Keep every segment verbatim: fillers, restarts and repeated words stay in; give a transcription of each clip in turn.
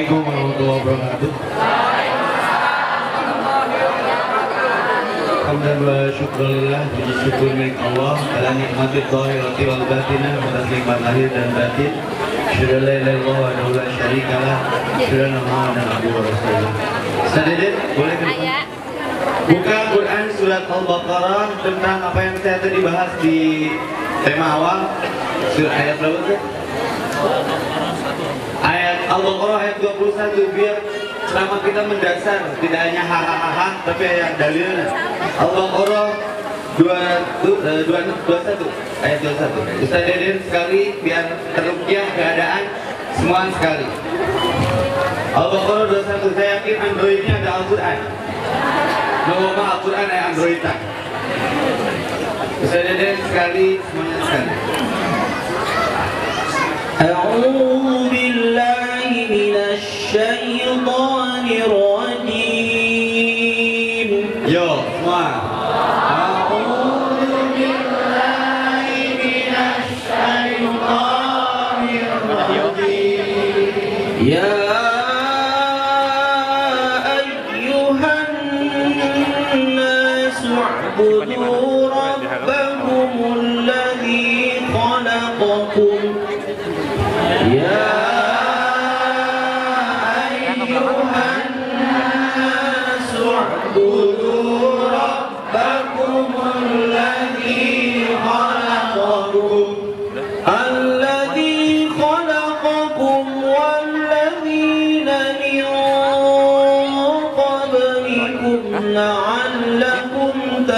Assalamualaikum warahmatullahi wabarakatuh. Alhamdulillah, syukurillah, puji syukur milik Allah ala nikmatil zahirati wal batinah wa nikmat lahir dan batin. Syukur la ilaha illallah wa la syarika lah. Syukur Muhammadan abduhu wa rasuluh. Ustaz Deden, boleh ke depan? Buka Quran surat Al-Baqarah tentang apa yang saya tadi bahas di tema awal. Surat ayat berapa tuh? Ayat Al-Baqarah ayat dua puluh satu, biar selama kita mendasar tidak hanya hahaha tapi ayat dalilnya. Al-Baqarah dua puluh satu ayat dua puluh satu. Ustaz Deden sekali biar terukiah keadaan semua sekali. Al-Baqarah dua puluh satu, saya yakin Androidnya ada Al-Quran. Ngomong Al-Quran ayat Androidan. Ustaz Deden sekali, semuanya sekali. أعوذ بالله من الشيطان الرجيم. Yo, semua. أعوذ بالله من الشيطان الرجيم. يا أيها الناس اعبدوا ربكم الذي خلقكم. يا أيها الناس اعبدوا ربكم الذي خلقكم الذي خلقكم والذين من قبلكم لعلكم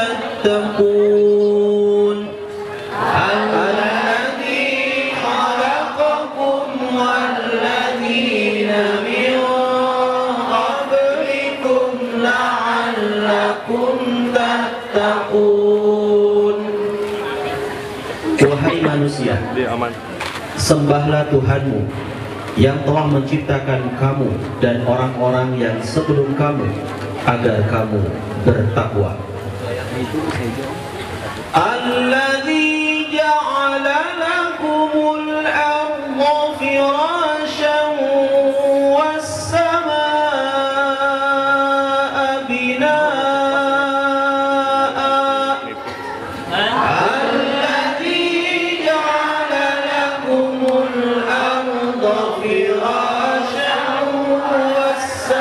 تتقون. والذين من قبلكم لعلكم تتقون. Wahai manusia, sembahlah Tuhanmu yang telah menciptakan kamu dan orang-orang yang sebelum kamu agar kamu bertakwa. Alladzi ja'ala lakumul arda firasyan was samaa'a binaa'a. Alladzi ja'ala lakumul arda firasyan was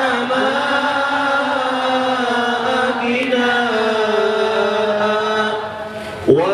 samaa'a binaa'a wa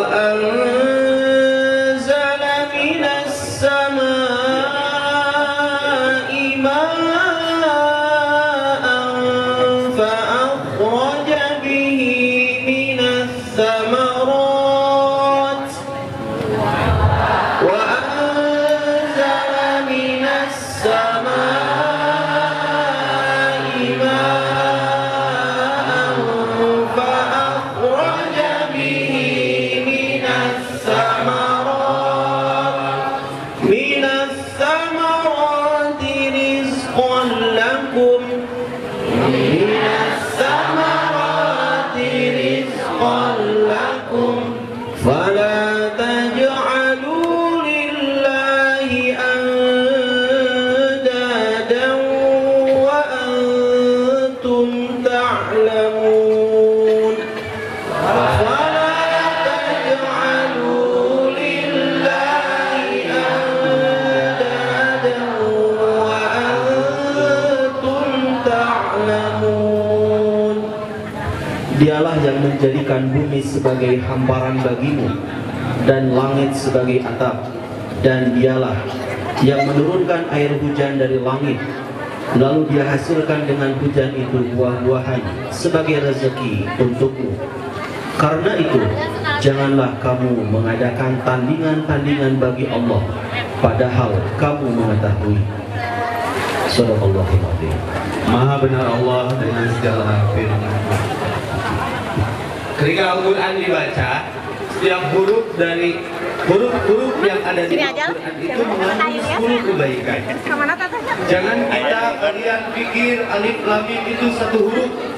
Dialah yang menjadikan bumi sebagai hamparan bagimu dan langit sebagai atap, dan dialah yang menurunkan air hujan dari langit, lalu dia hasilkan dengan hujan itu buah-buahan sebagai rezeki untukmu. Karena itu, janganlah kamu mengadakan tandingan-tandingan bagi Allah, padahal kamu mengetahui. Shadaqallahul adzim. Maha benar Allah dengan segala firman. Ketika Al-Quran dibaca, setiap huruf dari huruf-huruf yang ada di Al-Quran itu mengandung sepuluh kebaikan. Jangan kita kalian pikir alif lam mim itu satu huruf,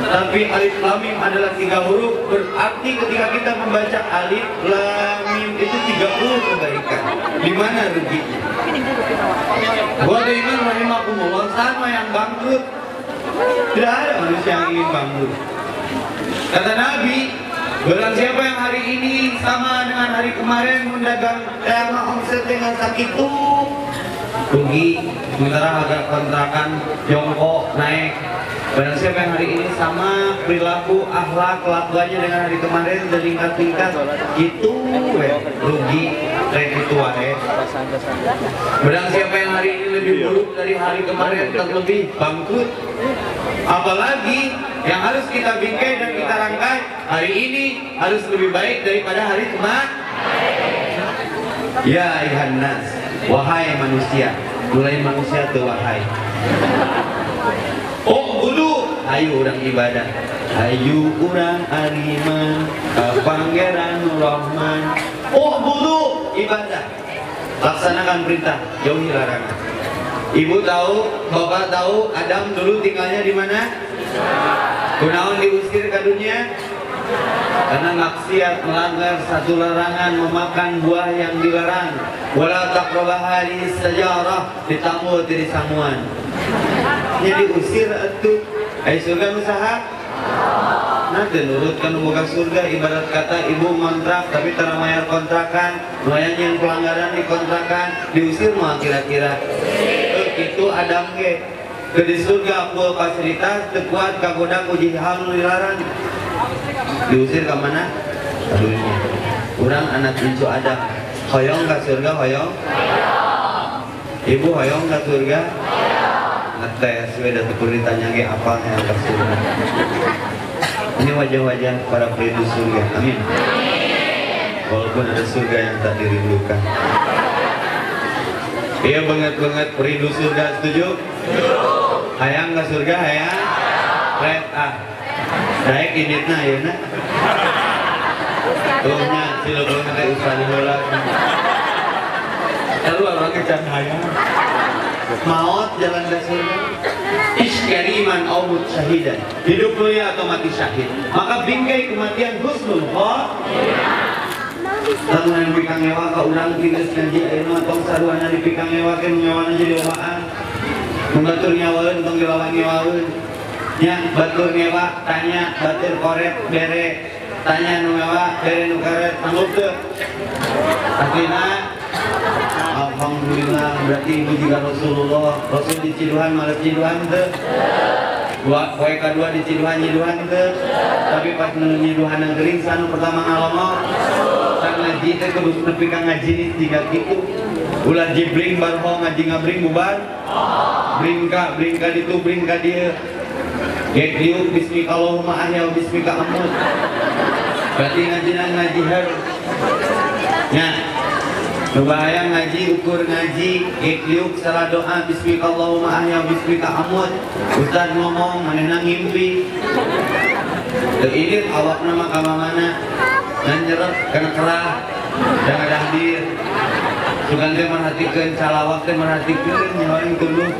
Tapi alif lam mim adalah tiga huruf, berarti ketika kita membaca alif lam mim itu tiga puluh kebaikan. Di mana ruginya? Buat iman rahimakumullah, sama yang bangkrut. Tidak ada manusia yang ingin bangkrut. Kata Nabi, barang siapa yang hari ini sama dengan hari kemarin mendagang dagang omset dengan sakit itu rugi. Sementara harga kontrakan jongkok naik. Barang siapa yang hari ini sama perilaku akhlak kelakuannya dengan hari kemarin dan tingkat-tingkat itu we, rugi. Kayak itu wae. Barang siapa yang hari ini lebih buruk dari hari kemarin terlebih bangkrut. Apalagi yang harus kita bingkai dan kita rangkai, hari ini harus lebih baik daripada hari kemarin. Ya ayuhan nas, wahai manusia, mulai manusia tuh wahai. Oh budu, ayo orang ibadah, ayo orang ariman, Pangeran Rahman. Oh budu, ibadah, laksanakan perintah, jauhi larangan. Ibu tahu, bapak tahu, Adam dulu tinggalnya di mana? Kunaon diusir ke dunia? Karena maksiat, melanggar satu larangan, memakan buah yang dilarang. Wala taqrabah hadhihi sajarah, ditamul di samuan. Jadi usir itu, ai surga usaha. Nah, nurutkan buka surga ibarat kata ibu kontrak tapi teramayar kontrakan, lumayan yang pelanggaran di kontrakan, diusir mau kira-kira. Itu Adam ge ke di surga full fasilitas tekuat kagoda uji hal dilarang diusir ke mana? Dunia. Kurang anak cucu Adam hoyong ke surga hoyong ibu hoyong ke surga ngetes beda tukur ditanya ge apa yang ke surga. Ini wajah-wajah para penduduk surga, amin. Walaupun ada surga yang tak dirindukan. Iya banget-banget perindu surga, setuju? Hayang ke surga, hayang? Red ah daek initna ya nak? Tuhnya silobong nanti usah diholat. Lalu orang kecan hayang maut jalan ke surga. Iskariman awmut syahidan, hidup mulia atau mati syahid. Maka bingkai kematian husnul khotimah. Lalu yang dipikang nyewa ke urang tiris ngaji ayeuna tong saduana dipikang nyewa ke nyawana jadi lomaan. Membatur nyawaeun tong dilawan nyawaeun. Nya batur nyewa tanya batur koret bere tanya nu nyewa bere nu karet sanggup teu. Akhirna alhamdulillah berarti ibu juga Rasulullah. Rasul di Ciduhan malah Ciduhan teu. Dua poe kadua di Ciduhan Ciduhan teu. Tapi pas nu Ciduhan yang gering sanu pertama ngalomo ngaji teh kudu nepi ka ngaji nih tiga kitu. Ulah jibring barho ngaji ngabring bubar. Bring ka bring ka ditu bring ka dieu. Gek dieu bismika Allahumma ahya wa bismika amut. Berarti ngajina ngaji har. Nya. Nu bahaya ngaji ukur ngaji gek dieu salah doa bismika Allahumma ahya wa bismika amut. Ustaz ngomong manehna ngimpi. Teu irit awakna mah ka mana? Dan nyerap karena kerah dan ada hadir sugan dia merhatikan salawat dia merhatikan nyawain tulus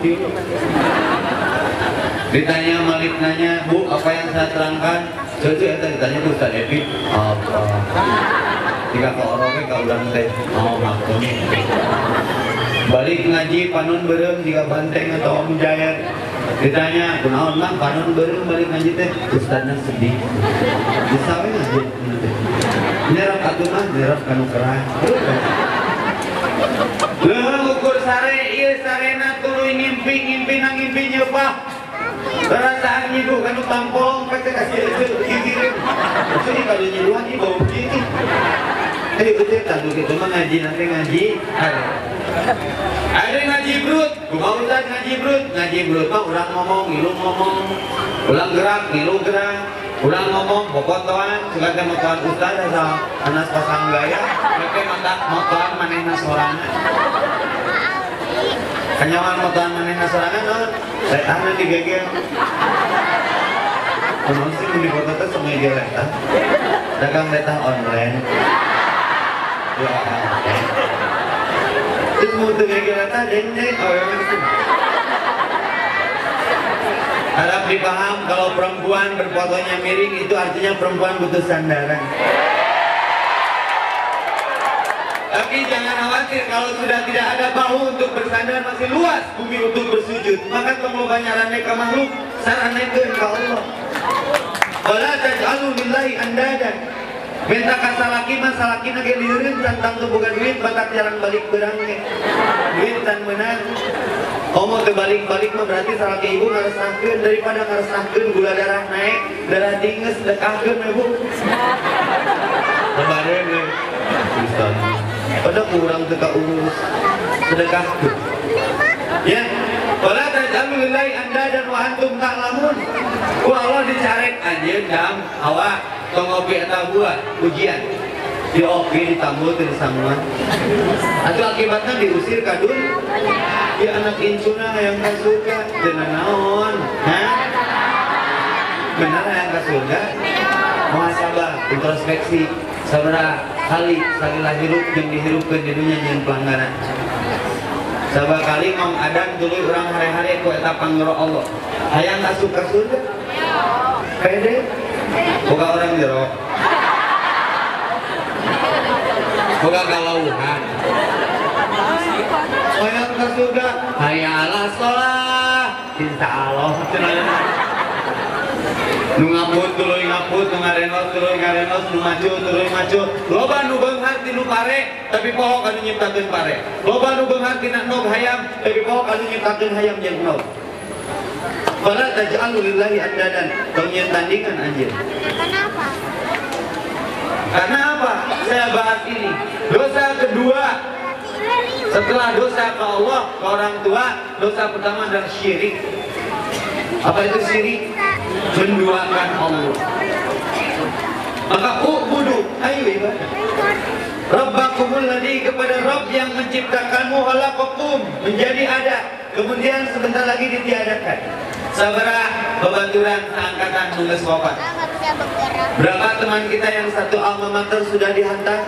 ditanya Malik nanya bu apa yang saya terangkan sesuatu ya ditanya tuh Ustaz Epi apa jika ke orangnya ke ulang teh mau makan balik ngaji panun berem jika banteng atau om jayat ditanya kunaon mah panun berem balik ngaji teh Ustaznya sedih disawe ngaji nyerap atuh mah nyerap kanu kerah leuh ukur sare ieu sarena tuluy ngimpi ngimpi na ngimpi nyeupah perasaan nyiduh kanu tampolong pake kasih kikirin jadi kalau nyiduhan ieu bau kitu teh betul tadu kitu mah ngaji nanti ngaji ada ngaji brut kumaha ustaz ngaji brut ngaji brut mah urang ngomong ngilu ngomong ulang gerak ngilu gerak ulang ngomong bokotoan segala motoan ustaz asa anas pasang gaya make mata motoan manehna sorangan kanyawan motoan manehna sorangan non letahna digegel kunaon sih di foto teh sama dia letah dagang letah online ya terus mau digegel letah deng deng oh Harap dipaham kalau perempuan berfotonya miring itu artinya perempuan butuh sandaran. Tapi jangan khawatir kalau sudah tidak ada bahu untuk bersandar, masih luas bumi untuk bersujud. Maka tolong banyak raneka makhluk saranekeun ka Allah. Wala taj'alu lillahi andadan. Minta ka salaki mah salaki na ge lieureun tentang teu boga duit batak jarang balik beurang ge. Duit tan meunang. Komo teu balik-balik mah berarti salaki ibu ngaresahkeun daripada ngaresahkeun gula darah naik, darah tinggi sedekahkeun ibu. Kemarin ge. Ustaz. Pada kurang teu urus sedekahkeun. Ya. Wala taj'alu lillahi andadan wa antum ta'lamun. Ku Allah dicarek anjeun dam awak tong ngopi eta buah ujian. Di opi ditambul teu disamua. Atuh akibatna diusir ka dunya. Ya anak incuna yang ka surga teu naon. Hah? Benar yang ka surga? Muhasabah, introspeksi, sabaraha kali sakilah hirup jeung dihirupkeun di dunya jeung pelanggaran. Sabaraha kali ngong adan tuluy urang hare-hare ku eta pangero Allah. Hayang asup ka surga? Pede? Boga orang jero. Boga galauhan. Hayang ka surga? Hayya 'alas shalah. Insyaallah. Nu ngaput tuluy ngaput, nu ngarenos tuluy ngarenos, nu maju tuluy maju. Loba nu beunghar ti nu pare, tapi poho anu nyiptakeun pare. Loba nu beunghar tina nog hayam, tapi poho anu nyiptakeun hayam jeung nog. Fala taj'alu lillahi andadan. Kau nyeun tandingan anjeun. Kenapa? Karena apa? Saya bahas ini. Dosa kedua setelah dosa ke Allah, ke orang tua, dosa pertama adalah syirik. Apa itu syirik? Menduakan Allah. Maka ubudu, ayo ibadah. Rabbakumul ladzi, kepada Rabb yang menciptakanmu, khalaqakum, menjadi ada, kemudian sebentar lagi ditiadakan. Sabaraha babaturan angkatan nulis wafat. Berapa teman kita yang satu alma mater sudah dihantar?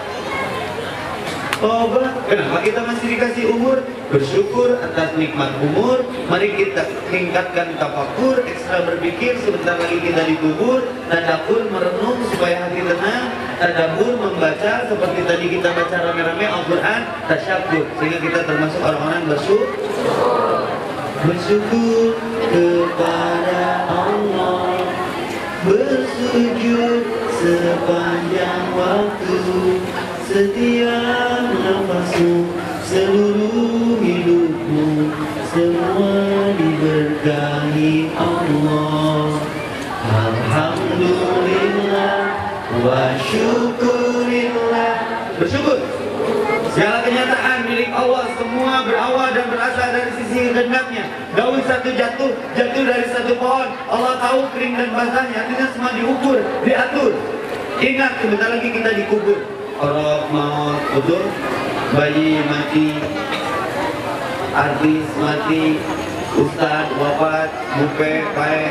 Oh, kenapa kita masih dikasih umur? Bersyukur atas nikmat umur. Mari kita tingkatkan tafakur, ekstra berpikir. Sebentar lagi kita dikubur. Tadabbur merenung supaya hati tenang. Tadabbur membaca seperti tadi kita baca rame-rame Al-Quran. Tasyakur sehingga kita termasuk orang-orang bersyukur. Bersyukur kepada Allah, bersujud sepanjang waktu, setiap nafasmu, seluruh hidupmu, semua diberkahi Allah. Alhamdulillah wa syukurillah. Bersyukur. Segala kenyataan milik Allah, semua berawal dan berasal dari sisi kehendaknya. Daun satu jatuh, jatuh dari satu pohon. Allah tahu kering dan basahnya, artinya semua diukur, diatur. Ingat, sebentar lagi kita dikubur. Orang mau udur, bayi mati, artis mati, ustad wafat, bupe, pae,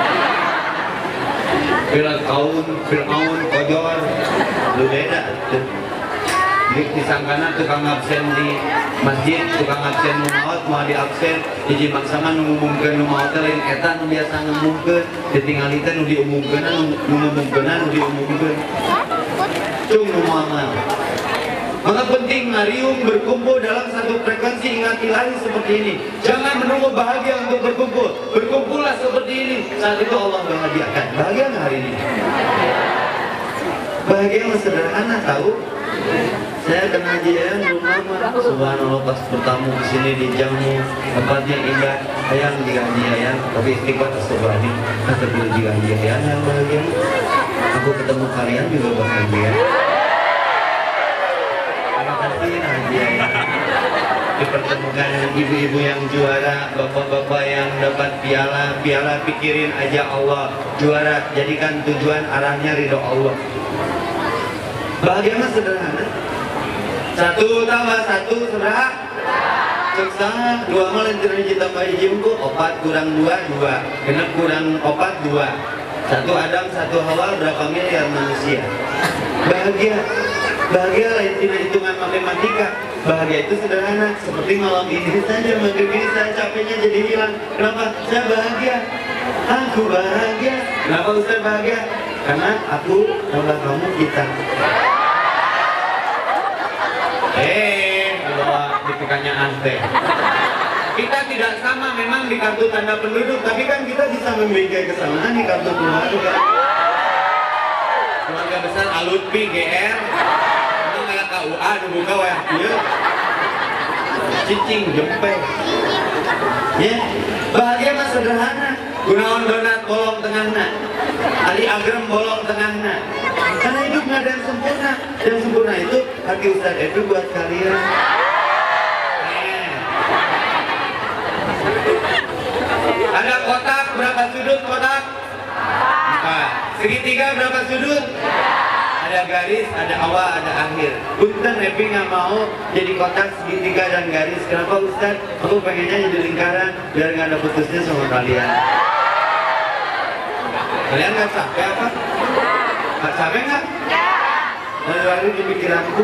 Fir'aun, kaun, Fir'aun, kojor, lu beda. Disangkana tukang absen di masjid, tukang absen nu maot mau di absen, hiji maksana nu ngumumkeun nu maot lain eta nu biasa ngumumkeun, ditingali teh nu diumumkeun, nu ngumumkeun nu diumumkeun. Cung nu moal. Maka penting ngariung berkumpul dalam satu frekuensi, ingat ilahi seperti ini. Jangan menunggu bahagia untuk berkumpul. Berkumpullah seperti ini. Saat itu Allah bahagiakan. Bahagia nggak hari ini? Bahagia yang sederhana, tahu? Saya kenajian rumah mah subhanallah pas bertamu di sini di jamu tempatnya indah, hayang digaji hayang, tapi istiqomah tersobani, nanti perlu digaji hayang yang bahagia. Aku ketemu kalian juga bahagia. Terima kasih Nadia. Dipertemukan dengan ibu-ibu yang juara, bapak-bapak yang dapat piala, piala pikirin aja Allah juara, jadikan tujuan arahnya ridho Allah. Bahagia mah sederhana. Satu tambah satu seberapa? Sukses. Dua malah jadi tambah hiji unggul. Opat kurang dua dua. Genep kurang opat dua. Satu Adam satu Hawa berapa miliar manusia? Bahagia. Bahagia lain tidak hitungan matematika. Bahagia itu sederhana. Seperti malam ini saja maghrib ini saya capeknya jadi hilang. Kenapa? Saya bahagia. Aku bahagia. Kenapa Ustaz bahagia? Karena aku, Allah, kamu, kita. Eh, kalau dipikirnya ante. Kita tidak sama memang di kartu tanda penduduk, tapi kan kita bisa memiliki kesamaan di kartu keluarga. Keluarga besar Alutpi, G R, itu kayak K U A, dibuka wayah dia. Cicing, jempeng. Ya, bahagia mah sederhana. Gunawan donat bolong tengahna, Ali Agrem bolong tengahna. Karena hidup nggak ada yang sempurna. Yang sempurna itu hati Ustaz Evi buat kalian. Ada kotak, berapa sudut kotak? Empat. Segitiga berapa sudut? Ada garis, ada awal, ada akhir. Punten Evi nggak mau jadi kotak, segitiga, dan garis. Kenapa Ustaz? Aku pengennya jadi lingkaran biar nggak ada putusnya sama kalian. Kalian nggak capek apa? Nggak capek nggak? Lalu di pikiranku.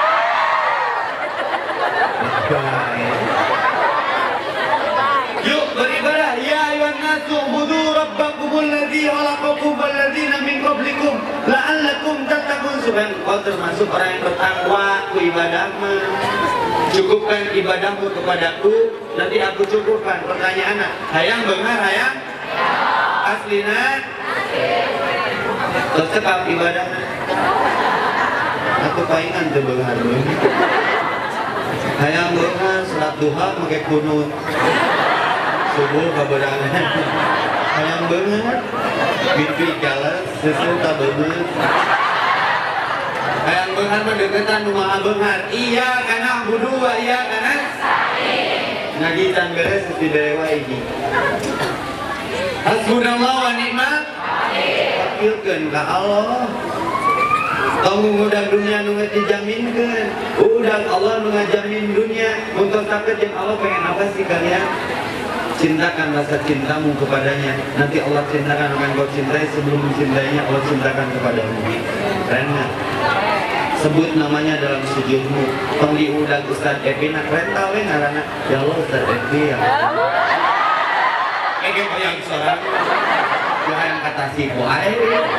Yuk beribadah. Ya ayuhan nasu ubudu rabbakumul ladzi khalaqakum wal ladzina min qablikum la'allakum tattaqun. Supaya engkau termasuk orang yang bertakwa ku ibadahmu. Cukupkan ibadahmu kepadaku, nanti aku cukupkan. Pertanyaannya, hayang benar hayang? Aslina? Terus cekap ibadah. Aku paingan tuh benar. Hayang benar salat duha pakai kunut. Subuh kaberangan. Hayang benar mimpi jalan sesuatu tak benar. Hayang benar mendekatan rumah benar. Iya karena budu iya karena ngaji tan beres mesti dewa ini. Hasbunallah wa ni'mal wakilkeun ka Allah. Kamu udah dunia nu dijaminkeun. Udah Allah nu ngajamin dunia. Untuk sakit yang Allah pengen apa sih kalian? Cintakan rasa cintamu kepadanya. Nanti Allah cintakan apa yang kau cintai. Sebelum mencintainya Allah cintakan kepadamu. Keren gak? Sebut namanya dalam sujudmu. Tong diudag Ustaz Evi nak rental we ngaranna. Ya Allah Ustaz Evi ya. Ege yang seorang yang kata si Boai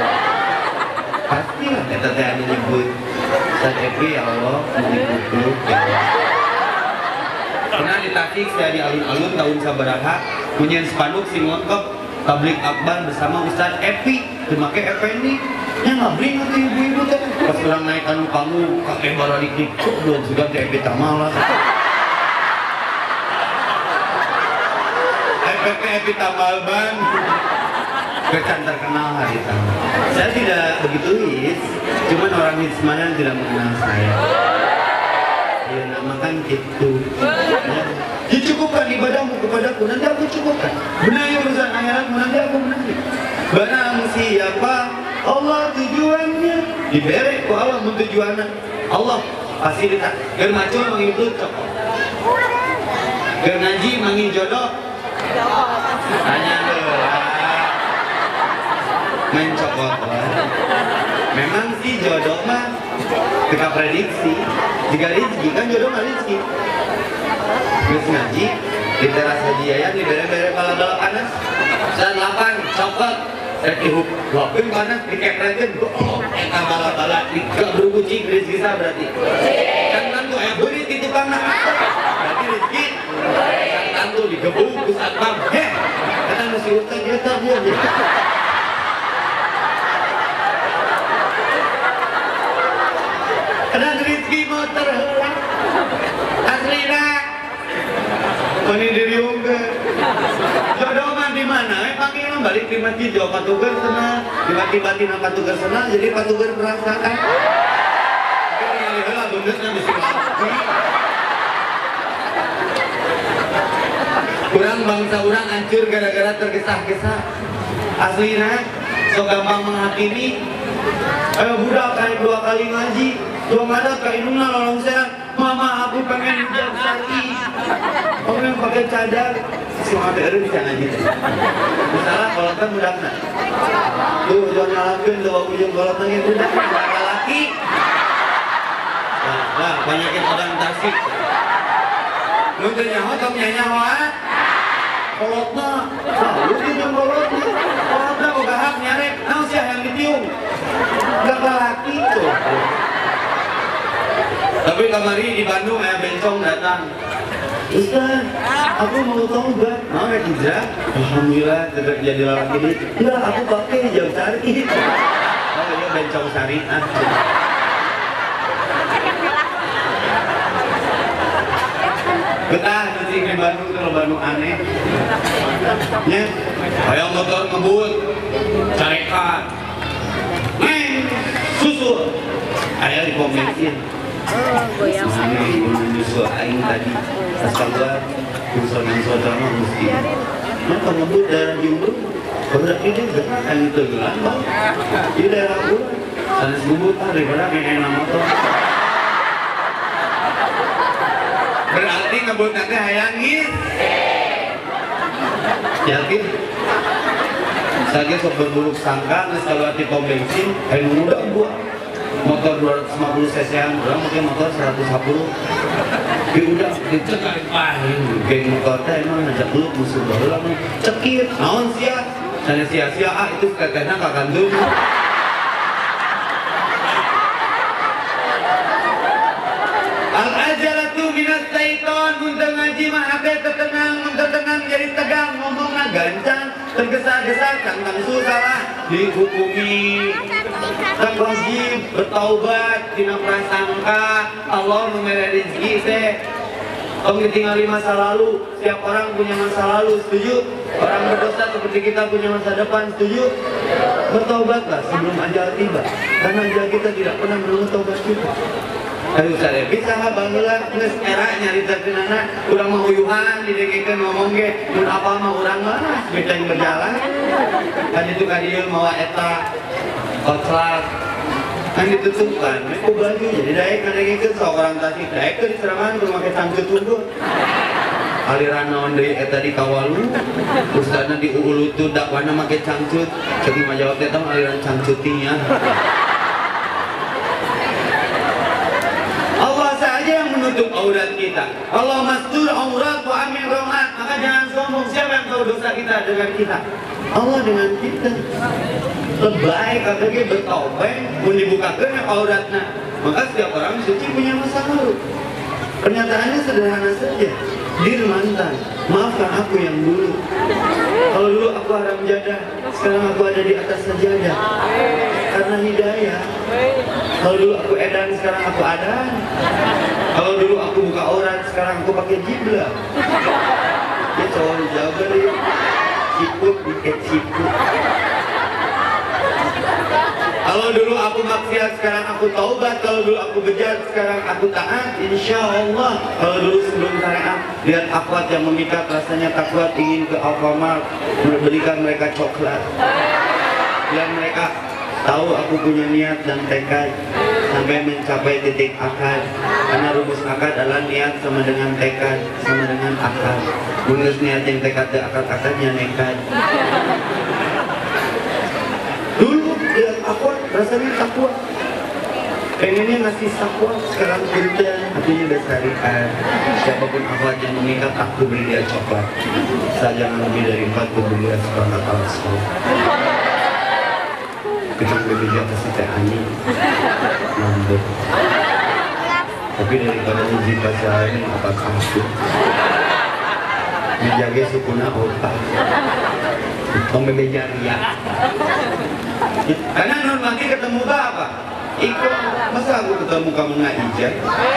pasti lah kita teh menyebut Ustaz Evi ya Allah menyebut ya. Pernah di Tasik saya di alun-alun tahun sabaraha punya spanduk si ngongkok tablik akbar bersama Ustaz Evi dimake Effendi nya ngabring ke ibu-ibu teh pas orang naik anu kamu kakek balik dikit dan juga teh Evi tamalah P P Evi Tamal Bang kecan terkenal hari itu. Saya tidak begitu hits, cuman orang hits mana yang tidak mengenal saya. Ya namakan gitu. Ya. Dicukupkan ibadahmu kepadaku, nanti aku cukupkan. Benahi urusan akhiratmu, nanti aku benahi. Barang siapa Allah tujuannya diberi ku Allah tujuannya. Allah pasti ditang. Ger macul mangi belut cokok. Ger ngaji mangi jodoh. Tanya main cokot memang sih jodoh mah kita prediksi jika rezeki kan jodoh mah rezeki terus ngaji di teras haji ayat di bere-bere bala-bala panas dan lapan cokot tertihuk lapin panas dikepretin oh eta bala-bala gak berukucing rezeki sah berarti kan tentu ayah beri di tukang nak berarti rezeki kan tentu digebuk ke satpam heh kata masih utang dia tak dia karena rezeki mau terhelang aslina koni diriungke jodoh mah di mana eh panggil balik di masjid jauh patugar sana tiba-tiba tina patugar sana jadi patugar perasaan kali heula beundeutna bisi ngalakuin kurang bangsa urang hancur gara-gara tergesa-gesa aslina sok gampang menghakimi ayo budak kayak dua kali ngaji dua madat kayak inuna lolong sehat mama aku pengen hijab syar'i aku pengen pakai cadar si mama B R bisa ngaji misalnya kalau kan budakna tuh jangan nyalakan tuh ujung kalau tengin budak laki nah, nah banyakin orang Tasik lu nyaho tong nyanyaho kolotna. Nah, lu tiung kolotna. Kolotna boga hak nyarek. Naon sih yang ditiung? Gak laki tuh. Tapi kamari di Bandung ya bencong datang. Ustaz, aku mau tobat. Mau ya hijrah? Alhamdulillah tidak jadi laki ini. Enggak, aku pakai hijab syari. Oh iya bencong syariah. Betah nanti di Bandung kalau Bandung aneh. Ya, ayo motor ngebut, carekat, neng, susul. Ayo di pom bensin. Mana ibu nyusul aing tadi pas keluar usul yang saudara mesti. Maka ngebut daerah Jumbo, berarti dia gerak yang itu gerak. Di daerah gua, sana sebut daripada enak motor. Berarti ngebut nanti hayangin. Yakin? Saya sok berburuk sangka, nges kalau di pom bensin, ayo muda gua. Motor dua ratus lima puluh cc an, orang pakai motor seratus lima puluh. Ya udah, dicekak pahin. Geng motor teh emang ngajak lu musuh baru lama. Cekir, naon sia? Sana sia-sia ah itu katanya kakandung. Al-ajalatu minat syaiton, muntah ngaji mah ake tertenang, muntah tenang jadi tegang, ngomongnya gancang, tergesa-gesa, kantang susah dihukumi. Tak wajib bertaubat, dina prasangka, Allah memberi rezeki teh. Kamu ditinggali masa lalu, setiap orang punya masa lalu, setuju? Orang berdosa seperti kita punya masa depan, setuju? Bertaubatlah sebelum ajal tiba, karena ajal kita tidak pernah menunggu taubat kita. Aduh saya bisa bangga nges era nyari terkenana urang mah uyuhan didekekeun ngomong ge mun apa mah urang mah beda yang berjalan kan itu ka dieu mawa eta kotlak kan ditutupkan aku baju jadi daek ngadekekeun sok orang Tasik daek teh diserangan kudu make cangcut unggul aliran naon deui eta di Kawalu ustadna di Ulu teh dakwana make cangcut ceuk mah jawab teh aliran cangcutinya. Menutup aurat kita. Allah mastur aurat wa amin rohat. Maka jangan sombong. Siapa yang tahu dosa kita dengan kita? Allah dengan kita. Lebay katanya bertaubat, mau dibukakan auratnya. Maka setiap orang suci punya masa lalu. Pernyataannya sederhana saja. Dir mantan, maafkan aku yang dulu. Kalau dulu aku haram jadah, sekarang aku ada di atas sajadah. Karena hidayah. Kalau dulu aku edan, sekarang aku adan. Kalau dulu aku buka aurat, sekarang aku pakai jibla. Ya cowok jaga deh. Ciput, bikin ciput. Kalau dulu aku maksiat, sekarang aku taubat. Kalau dulu aku bejat, sekarang aku taat. Insya Allah. Kalau dulu sebelum syariat, lihat akhwat yang memikat, rasanya takut ingin ke Alfamart memberikan mereka coklat. Biar mereka tahu aku punya niat dan tekad sampai mencapai titik akad. Karena rumus akad adalah niat sama dengan tekad sama dengan akad. Bunus niat yang tekad dan akad-akadnya nekat. Dulu lihat akhwat rasanya takwa. Pengennya ngasih sakwa, sekarang punten, artinya udah syariat. Siapapun akhwat yang mengikat, aku beri dia coklat. Saya jangan lebih dari empat, aku beri dia seperangkat alas sekolah. Kecil lebih di atas teh ani, nambut. Tapi daripada uji pasal ini apa kamu? Menjaga sukuna otak, membeja ria. Karena non lagi ketemu apa? Ikut, masa aku ketemu kamu nggak ijab?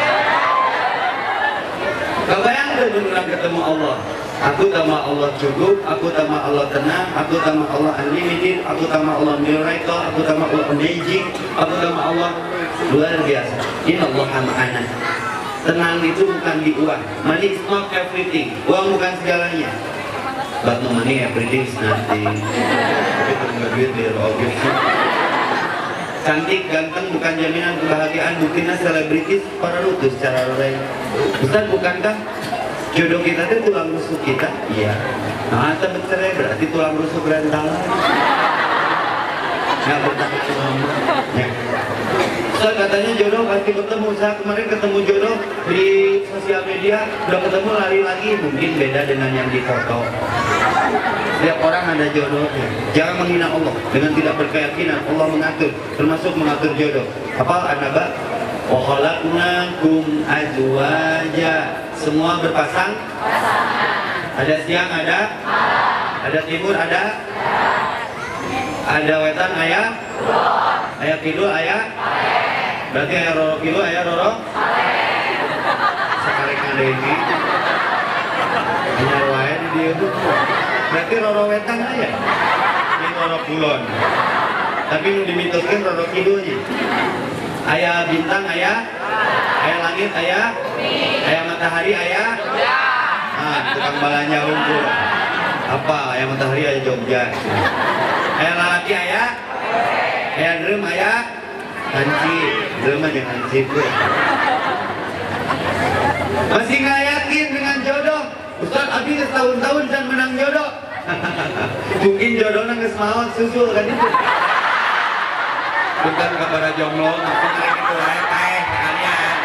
Kau bayangkan orang ketemu Allah. Aku sama Allah cukup, aku sama Allah tenang, aku sama Allah unlimited, aku sama Allah miracle, aku sama Allah amazing, aku sama Allah luar biasa. Inna Allah ma'ana. Tenang itu bukan di uang. Money is not everything. Uang bukan segalanya. But no money everything is nothing. Tapi kalau duit dia objek. Cantik, ganteng bukan jaminan kebahagiaan. Buktinya selebritis para lutus secara rare. Ustaz, bukankah jodoh kita itu tulang rusuk kita? Iya. Nah, kita bercerai berarti tulang rusuk berantalan. Nggak bertakut sama ya. Ustaz, katanya jodoh pasti bertemu. berusaha kemarin ketemu jodoh di sosial media, udah ketemu lari lagi, mungkin beda dengan yang di foto. Setiap orang ada jodohnya. Jangan menghina Allah dengan tidak berkeyakinan Allah mengatur, termasuk mengatur jodoh. Apa An-Naba? Wa khalaqnakum azwaja. Semua berpasang. Ada siang, ada ada timur, ada ada wetan, ayah ayah kidul, ayah berarti ayah roro kidul, ayah roro sekarang ada ini hanya lain dia itu berarti roro wetan aja ini roro kulon tapi mau dimitoskan roro kidulnya ayah bintang, ayah ayah langit, ayah ayah matahari, ayah ah, tukang balanya unggul apa ayah matahari, ayah Jogja ayah lalaki, ayah ayah drum, ayah hanci drum aja hanci gue masih nggak yakin dengan jodoh Ustaz Abi setahun-tahun dan menang jodoh mungkin jodohnya nggak semawat susul kan itu bukan kepada jomblo maksudnya gitu ayah teh sekalian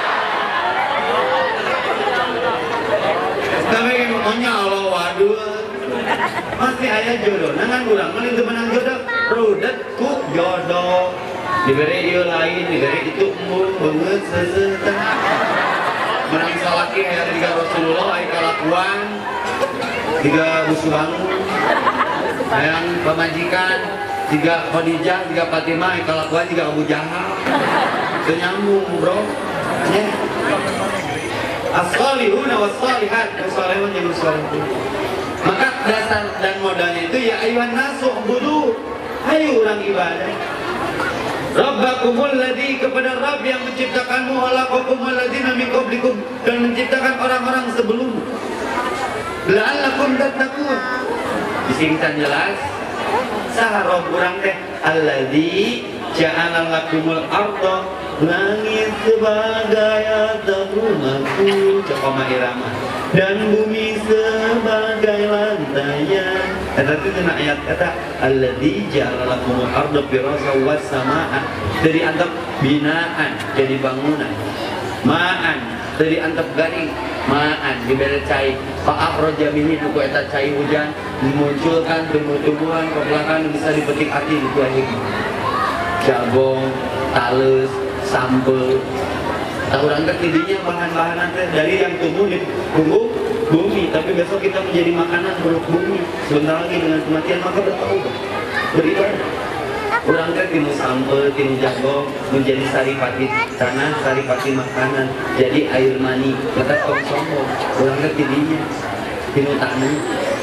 tapi ngomongnya Allah waduh masih ayah jodoh nangan kurang malah itu menang jodoh rudet ku jodoh diberi dia lain diberi itu umur banget sesetan menang salaki ayah tiga Rasulullah ayah kalakuan tiga musuhan ayah pemajikan tiga Khadijah tiga Fatimah ayah kalakuan tiga Abu Jahal itu nyambung bro ya as-salihuna was-salihat as-salihun yang as-salihun. Maka dasar dan modalnya itu ya ayuhan nasu ubudu ayo orang ibadah Rabbakumul ladzi kepada Rabb yang menciptakanmu walaqakumul ladzina min qablikum dan menciptakan orang-orang sebelummu la'allakum tattaqun disingkat jelas saha Rabb urang teh alladzi ja'ala lakumul arda langit sebagai atap rumahku cokoma irama dan bumi sebagai lantainya. Kata itu kena ayat kata alladzi ja'ala lakumul arda firasyan was samaa dari antap binaan jadi bangunan ma'an dari antap garing ma'an diberi cai fa'akhraja bihi ku eta cai hujan memunculkan tumbuh-tumbuhan ke belakang bisa dipetik hati itu hikmah jagung talus sambel tak orang ketidinya bahan-bahan dari yang tumbuh di tumbuh bumi tapi besok kita menjadi makanan buruk bumi sebentar lagi dengan kematian maka bertaubat beribadah orang kan tinu sambel tinu jagung menjadi saripati tanah saripati makanan jadi air mani kita sombong orang ketidinya tinu tanah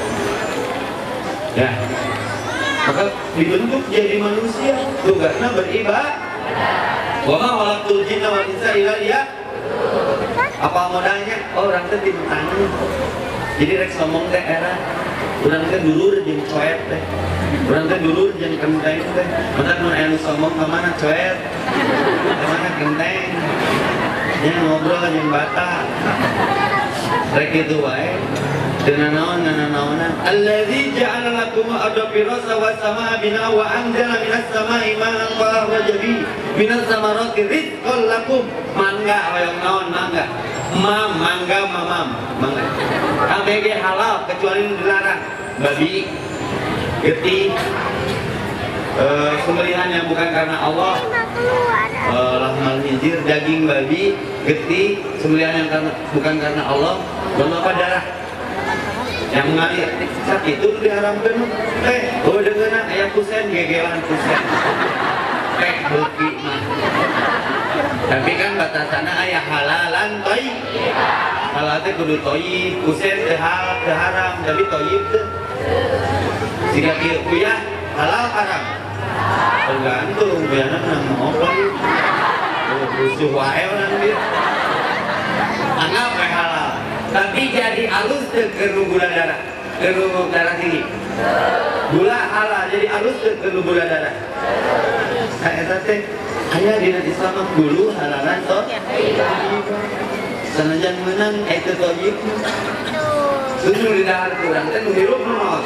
ya maka dibentuk jadi manusia tugasnya beribadah wa ma khalaqtul jinna wal insa illa liya apa modalnya oh orang teh dimana jadi rek ngomong teh era urang teh dulur jeung coet teh urang teh dulur jeung kenteng teh maka mun aya nu ngomong ka mana coet ka mana kenteng nya ngobrol jeung bata rek kitu wae dengan naon dengan naonan alladzi ja'ala lakum al-ardha firasyan was samaa binaa wa anzala minas samaa'i ma'an fa akhraja bihi minas samarati rizqan lakum mangga hoyong naon mangga ma mangga mamam mangga kabeh ge halal kecuali dilarang babi getih uh, sembelihan yang bukan karena Allah uh, lahmal hinzir daging babi getih sembelihan yang karena, bukan karena Allah dan apa darah yang mengalir saat itu diharamkan teh oh dengan ayah kusen gegelan kusen teh bukti mah tapi kan batasannya ayah halalan toy halal teh kudu toy kusen teh hal teh haram tapi toyib teh jika kieu kuyah halal haram tergantung biana nang apa oh rusuh wae urang dia anggap we halal tapi jadi halus ke gula darah ke darah tinggi gula halal jadi halus ke gula darah nah eta teh aya dina Islam gulu halalan toh sanajan menang eta toyib sunu di dahar kurang teh nu hirup nu naon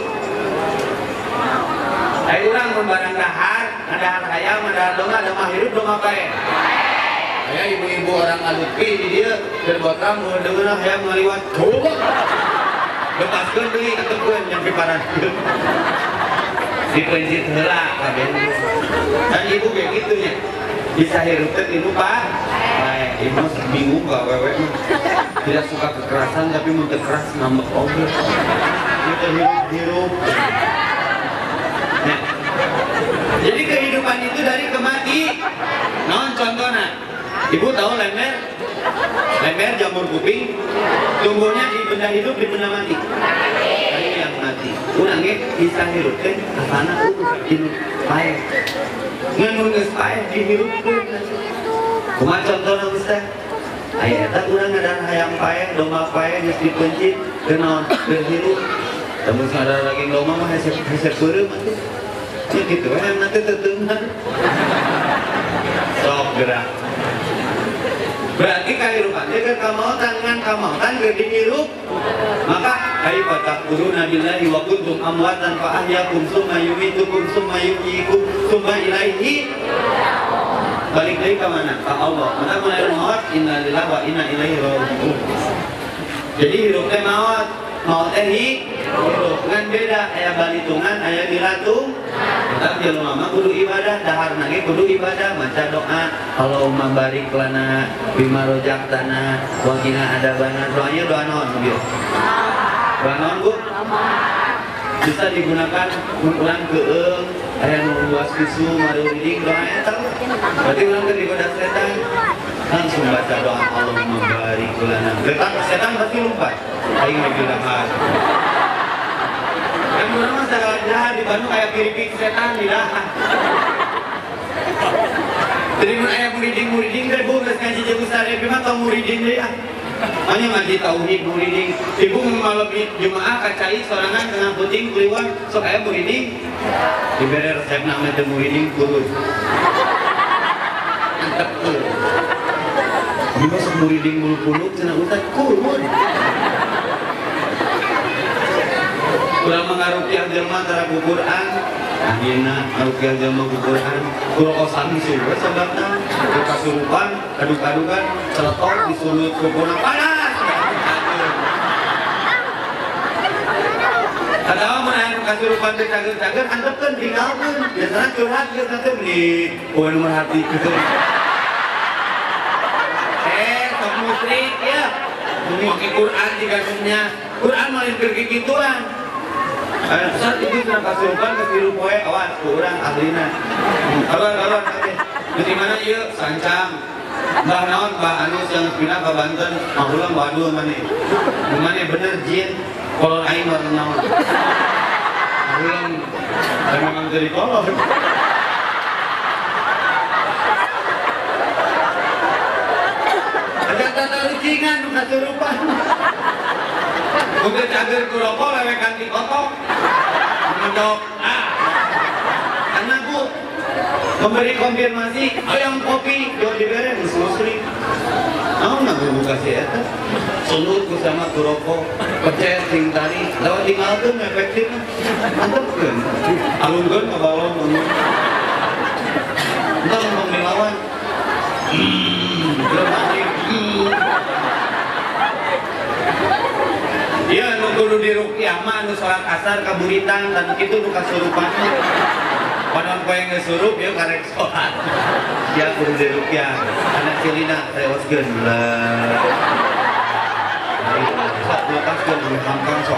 aya urang mun barang dahar dahar hayam dahar donga ada mah hirup donga bae aya ibu-ibu orang alupi di dia dan buat kamu dengan hayang ngaliwat coba lepaskan deui ateukeun nyampe parankeun dipencit heula kabeh dan ibu kayak gitu nya bisa hirup teh ibu Pak baik ibu bingung gak wewe tidak suka kekerasan tapi mau keras ngambek oge kita hirup-hirup nah jadi kehidupan itu dari kemati non contohnya ibu tahu lemer lemer jamur kuping tumbuhnya di benda hidup di benda mati ini yang mati urangnya bisa hirup teh asana hirup pae ngan geus pae dihirup kumaha contohna Ustaz aya eta urang ngadan hayam pae domba pae geus dipencit kenaon geus hirup temu sadar lagi domba mah hese hese beureum atuh ya gitu hayam nanti teteungan sok gerak berarti kehidupan dia kamautan dengan kamautan gak dihirup maka kaifa takfuruna billahi wa kuntum amwatan fa ahyakum summa yumitukum summa yuhyikum summa ilaihi balik lagi ke mana? Ke Allah. Maka mulai maut inna lillahi wa inna ilaihi raji'un. Jadi hidup teh maut maut teh hidup kan beda aya balitungan aya dilatung tetap jelema mah kudu ibadah dahar nage kudu ibadah maca doa Allahumma barik lana bima rojaktana wa qina adzabannar doanya doa naon bieu doa naon Bu bisa digunakan ukuran keung aya nu luas tisu maruring doa eta berarti urang keur digoda setan langsung baca doa Allahumma barik lana setan setan pasti lompat aing lagi dahar kan urang mah sagala jahat di Bandung aya kiripik setan di dahar jadi mun aya muriding-muriding teh Bu geus ngaji jeung Ustaz Epi mah tong muriding deui ah hanya ngaji tauhid muriding ibu malam jemaah kacai sorangan dengan puting keluar sok aya muriding diberi resep nama teh muriding kurun mantep tuh ini masuk muriding muluk-muluk cenah Ustaz kurun kurang mengarukiah jelma tara ku Quran akhirna ngarukiah jelma ku Quran kulo kosan disuruh sababna kasurupan aduk-adukan celetok disulut kupuna panas kadawa mun aya nu kasurupan teh cager-cager antepkeun tinggalkeun biasana curhat geus teh di poe nomor hati eh sok musyrik ya mungkin Quran digantungnya Quran malin keur kikituan saat itu sudah kasurupan ke tiru poe awas ku urang ahlina kawan-kawan di mana ieu sancang Mbah naon Mbah Anus yang pindah ke Banten mahulang waduh mane mane bener jin kolor aing warna naon mahulang memang dari kolor ada tata rucingan nu kasurupan untuk cager ku rokok lewekan di kotok mendok ah karena Bu memberi konfirmasi ayam kopi jauh diberi di musri naon na Bu kasih eta sulut ku sama ku rokok pecet ting tari lewat tinggalkeun efektif mantepkeun alungkeun ka balon ngomong entah ngomong dilawan hmm iya nu kudu diruqyah mah anu salat asar kaburitan dan kitu nu kasurupan padahal poe geus surup ieu karek salat ya kudu diruqyah anak cilina reoskeun lah sok lepaskeun di hangkang sok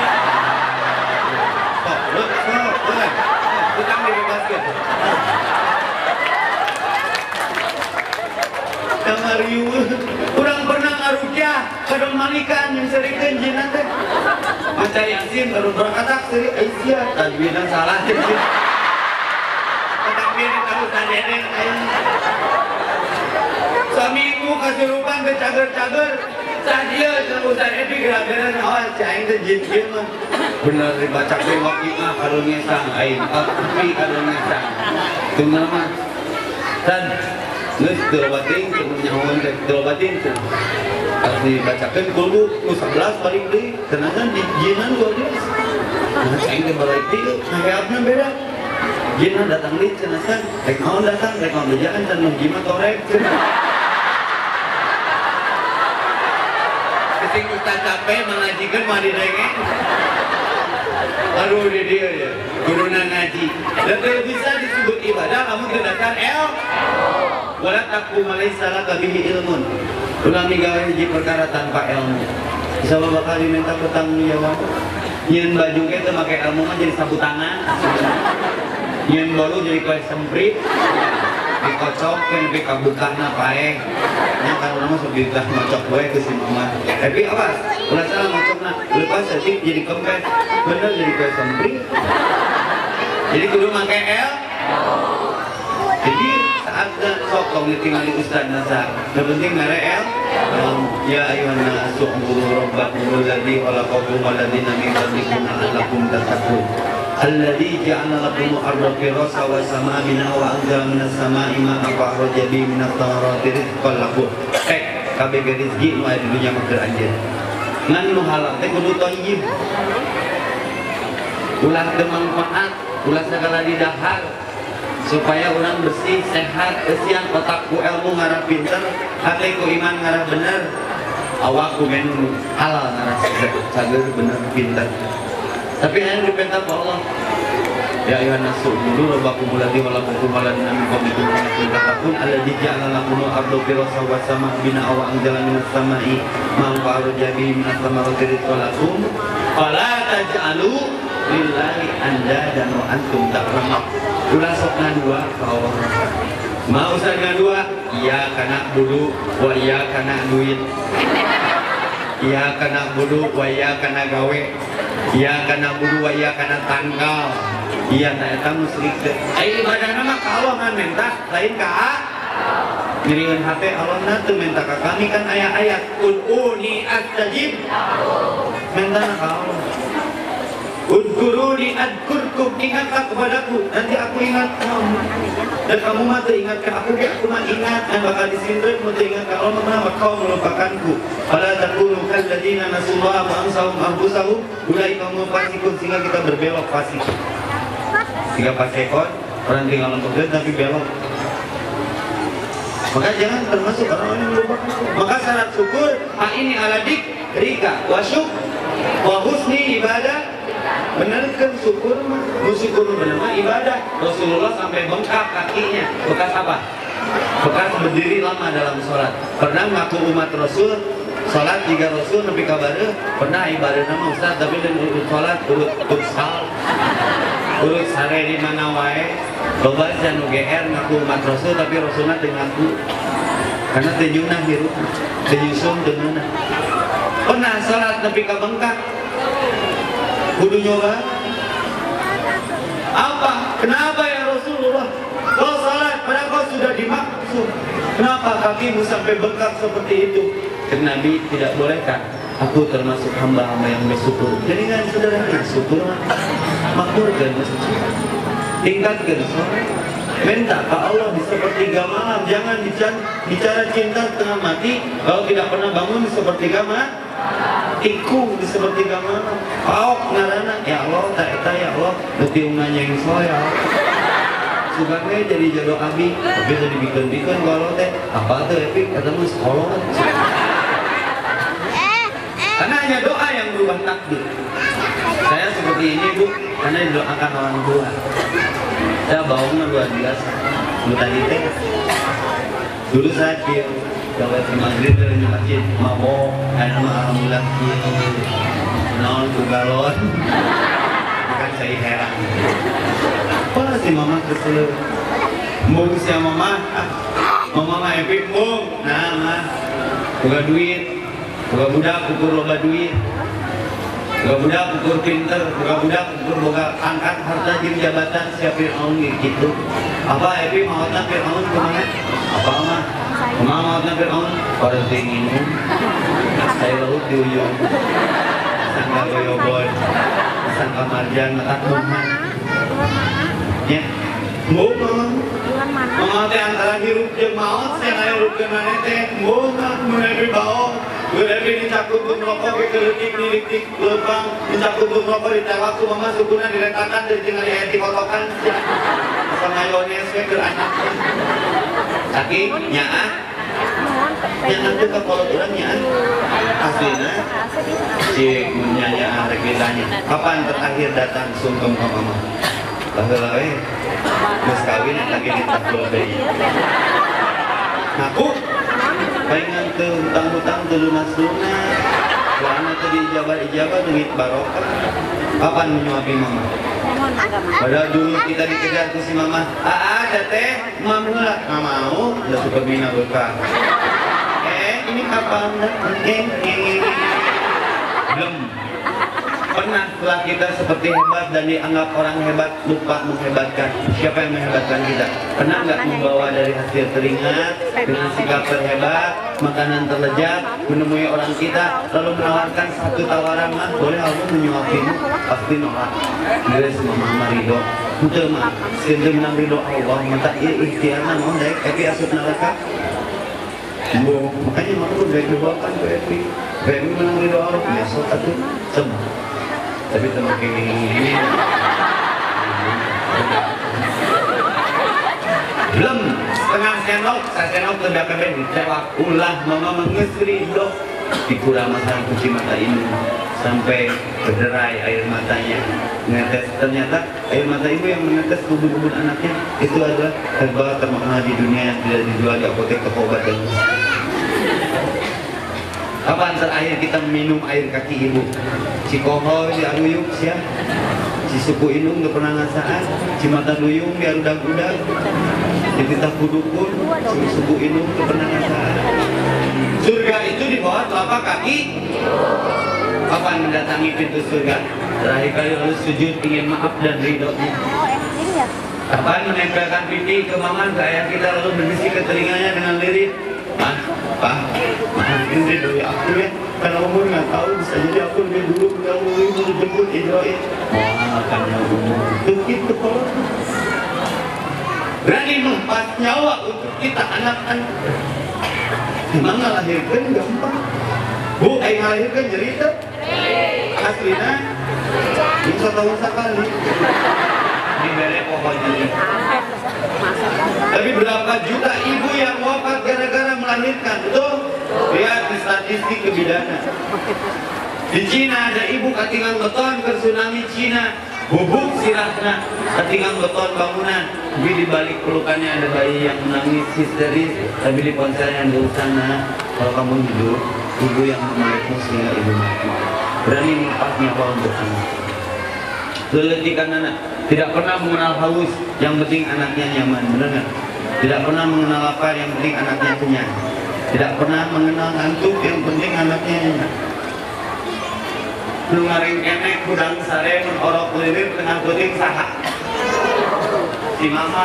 sok lu sok boleh utang dibebaskeun kamariu urang pernah ngaruqyah kadang malikan yang serikeun jinna teh maca yasin baru berkata seri aisyah tajwidna salah tapi tahu saderen aing samiku kasurupan teh cager-cager sadia jeung Ustaz Epi gara-gara naon aing teh jin-jin mah bener dibaca teh waqiah karunya sang aing tapi karunya sang teu mah dan geus teu bating teu nyahoan teh teu bating pas dibacakan kudu nu sebelas balik deui ternyata di jinan dua belas nah aing teh balik deui hayaatna beda jinan datang deui cenah san rek naon datang rek naon bejaan can nu jimat torek Pusing ustaz capek mengajikan mah didengeng. Aduh di dia ya, gurunan ngaji. Dan kalau bisa disebut ibadah, kamu berdasar el. Walat aku malaysa laka bihi ilmun. Ulangi gawe hiji perkara tanpa ilmu. Bisa bakal diminta bertanggung jawab. Nyen baju kita pakai ilmu mah jadi sapu tangan. Nyen baru jadi kue semprit. Dikocok kan di kabukana pae. Nya kan urang mah sebutlah ngocok wae ke si mama. Tapi apa? Ulah salah ngocokna. Lepas setik jadi kempes. Bener jadi kue semprit. Jadi kudu make el. Jadi saat sok kau ditinggal di ustaz nasa. Yang penting mere el. Ya ayuhan nasu umburu rabbakum alladzi khalaqakum walladzina min qablikum la'allakum tattaqun. Alladzi ja'ala lakum al-ardha firashan was samaa'a binaa'a wa anzala minas samaa'i maa'an fa akhraja bihi minat thamarati rizqan lakum. Eh, kabeh rezeki nu aya di dunya mah keur anjeun. Ngan nu halal teh kudu thayyib. Ulah teu manfaat, ulah segala didahar. Supaya orang bersih, sehat, kesian, otakku ilmu ngarah pinter, hatiku iman ngarah bener, awakku menu halal ngarah cager bener pinter. Tapi yang diperintah Allah, ya ayuhan nasu dulu rabbakum alladzi khalaqakum walladzina min qablikum la'allakum tattaqun alladzi ja'ala lakumul arda firashan was samaa'a binaa'a wa anzala minas samaa'i maa'an fa akhraja bihi minat thamarati rizqan lakum fala taj'alu lillahi andadan wa antum ta'lamun. Ulah sok ngadua ka Allah. Mau usah ngadua, iya kana budu wa iya kana duit. Iya kana budu wa iya kana gawe. Iya kana budu wa iya kana tanggal. Iya ta eta musyrik teh. Ai ibadahna mah ka Allah ngan mentah, lain ka miringan hate Allah na teu mentah ka kami kan aya ayat ud'uni astajib. Mentah ka Allah. Udkuruni adkurkum, ingatlah kepadaku, nanti aku ingat kamu. Dan kamu mah ingat ke aku, aku mah ingat. Dan bakal disindrik, mau ingat ke Allah, kenapa kau melupakanku? Fala takunu kalladzina nasullaha fa ansahum anfusahum ulaika humul fasiqun. Sehingga kita berbelok fasik. Sehingga fasikon, orang tinggal untuk tapi belok. Maka jangan termasuk orang yang melupakan. Maka syarat syukur, ha ini aladik rika wasyuk wa husni ibadah. Bener kan syukur mah, syukur bener mah ibadah. Rasulullah sampai bengkak kakinya, bekas apa? Bekas berdiri lama dalam sholat. Pernah ngaku umat Rasul, sholat tiga Rasul nepi kabareu, pernah ibadah nama Ustaz, tapi dan urut sholat urut futsal, urut sare di mana wae. Loba anu G R ngaku umat Rasul, tapi Rasulna teu ngaku. Karena tunjukna hirup, tunjuksun teunna. Pernah sholat nepi ka bengkak. Kudu nyoba. Apa? Kenapa ya Rasulullah? Kau salat, padahal kau sudah dimaksud. Kenapa kakimu sampai bengkak seperti itu? Karena Nabi tidak bolehkan. Aku termasuk hamba-hamba yang bersyukur. Jadi kan sederhana, syukur makmurkan masjid. Tingkatkan sholat. Minta ke Allah di sepertiga malam. Jangan bicara cinta setengah mati kalau tidak pernah bangun di sepertiga malam. Ikung di sepertiga malam. Paok ngarana, ya Allah, tak eta ya Allah, beti unganya yang soya. Sugane jadi jodoh abi, tapi jadi bikin-bikin kalau teh apa tuh epic kata mus sekolah. Karena hanya doa yang berubah takdir. Saya seperti ini bu, karena didoakan orang tua. Saya baunya luar biasa. Tadi teh, dulu saya kira kalau di maghrib dari masjid mabok, ada nama alhamdulillah non bugalon, bukan saya heran. Apa sih mama kesel? Mung si mama, mama mah epic mung, nah mah, buka duit, buka budak ukur loba duit, buka budak ukur pinter, buka budak ukur buka angkat harta jeung jabatan siap Fir'aun gitu. Apa epic mautna Fir'aun kemana? Apa mah? Mama na Fir'aun pada tingin mo saya laut di ujung sangka goyobon sangka marjan matakmuhan ya ngomong mama teh antara hirup jeung maot saya ngaya hirup ke mana teh ngomong menepi bau menepi dicakup merokok ke keletik nilik lepang dicakup merokok di tawaku mama sukuna diletakan dari tinggal di hati kotokan asal mayones ke anak saking nyaah yang nanti ke kolot orang nyaah Aslinya si nyanyi arek ditanya, kapan terakhir datang sungkem ke mama? Baheula we geus kawin lagi ditakul deui. Ngaku pengen teu hutang-hutang teu lunas-lunas. Karena tadi ijabah-ijabah duit barokah. Kapan menyuapi mama? Padahal dulu kita dikejar tuh si mama. Ah ada teh, mama heula. Nggak mau, udah suka bina berkah. Eh ini kapan? Eh, eh, belum. Pernah setelah kita seperti hebat dan dianggap orang hebat lupa menghebatkan. Siapa yang menghebatkan kita? Pernah nggak membawa dari hasil teringat dengan sikap terhebat, makanan terlezat, menemui orang kita, lalu menawarkan satu tawaran, mah boleh aku menyuapimu? Pasti nolak. Beres mama ridho. Itu mah, sekian menang ridho Allah. Mata ikhtiarna mau naik, epi asup neraka. Bu, makanya mau dari kebawakan ke epi. Epi menang ridho Allah. Besok satu semua. Tapi teman ini belum setengah senok, saya senok tidak keben dijawab ulah mama mengesri dok dikurang masalah cuci mata ini sampai berderai air matanya menetes. Ternyata air mata ibu yang menetes kubur-kubur anaknya itu adalah herbal termahal di dunia yang tidak dijual di apotek toko obat dan kapan terakhir kita minum air kaki ibu? Si kohol di aruyuk sia, si suku inung udah pernah ngasaan, si mata duyung di arudag-udag, di titah kudukun, si suku inung udah pernah ngasaan. Surga itu di bawah telapak kaki. Kapan mendatangi pintu surga? Terakhir kali lalu sujud ingin maaf dan ridhonya. Kapan menempelkan pipi ke mama ke ayah kita lalu berbisik ke telinganya dengan lirik? Mah, Pak, maafin deh doi aku ya. Karena umur nggak tahu, bisa jadi aku lebih dulu mendahului menjemput Idroid. Wah, makanya umur itu gitu kalau berani mempas nyawa untuk kita anak-anak. Emang ngelahirkan gampang. Bu, ayo ngelahirkan cerita. Aslinya, bisa tahu sekali. Diberi pokoknya. Tapi berapa juta ibu yang wafat gara-gara melahirkan, betul? Lihat di statistik kebidanan. Di Cina ada ibu katingan beton ke tsunami Cina, bubuk sirahna, katingan beton bangunan. Tapi di balik pelukannya ada bayi yang menangis histeris, tapi di ponselnya ada sana. Kalau kamu hidup, ibu yang memelukmu sehingga ibu mati. Berani melepas nyawa untuk anak. Leletikan anak. Tidak pernah mengenal haus, yang penting anaknya nyaman, benar nggak? Tidak pernah mengenal lapar, yang penting anaknya kenyang. Tidak pernah mengenal ngantuk, yang penting anaknya nyenyak. Nu ngaring kenek kudang sare mun orok lirir tengah peuting saha. Si mama.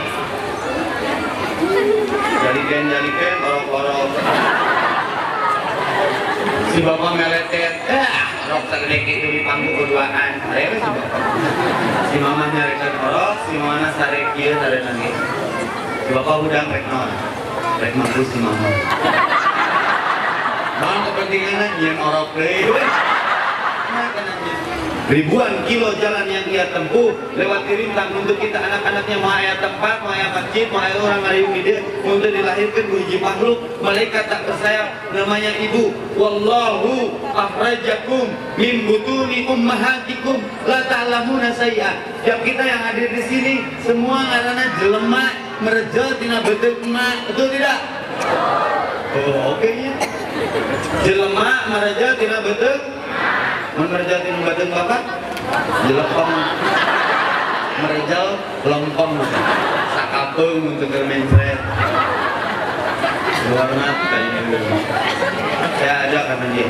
Jalikeun-jalikeun orok-orok. Si bapak meletet. Ah, orok sagede kitu di pangku berduaan. Aya si bapak. Si mama nyarekeun orok, si mama sare kieu sare nangis. Si bapak udang rek naon? Rek mampus si mama. Bang kepentinganna nyen orok deui. Ribuan kilo jalan yang ia tempuh lewat rintang untuk kita anak-anaknya mau ayat tempat, mau ayat masjid, mau ayat orang ngariung ide untuk dilahirkan uji makhluk. Malaikat tak bersayap namanya ibu. Wallahu akhrajakum min butuni ummahatikum la ta'lamuna sayya. Setiap kita yang hadir di sini semua karena jelema merejel tina beteuk emak, betul tidak? Oh, oke nya. Jelema merejel tina beteuk memerjatin badan bapak jelekong merejal longkong sakapeng untuk kermencret warna kayaknya dulu saya ada karena dia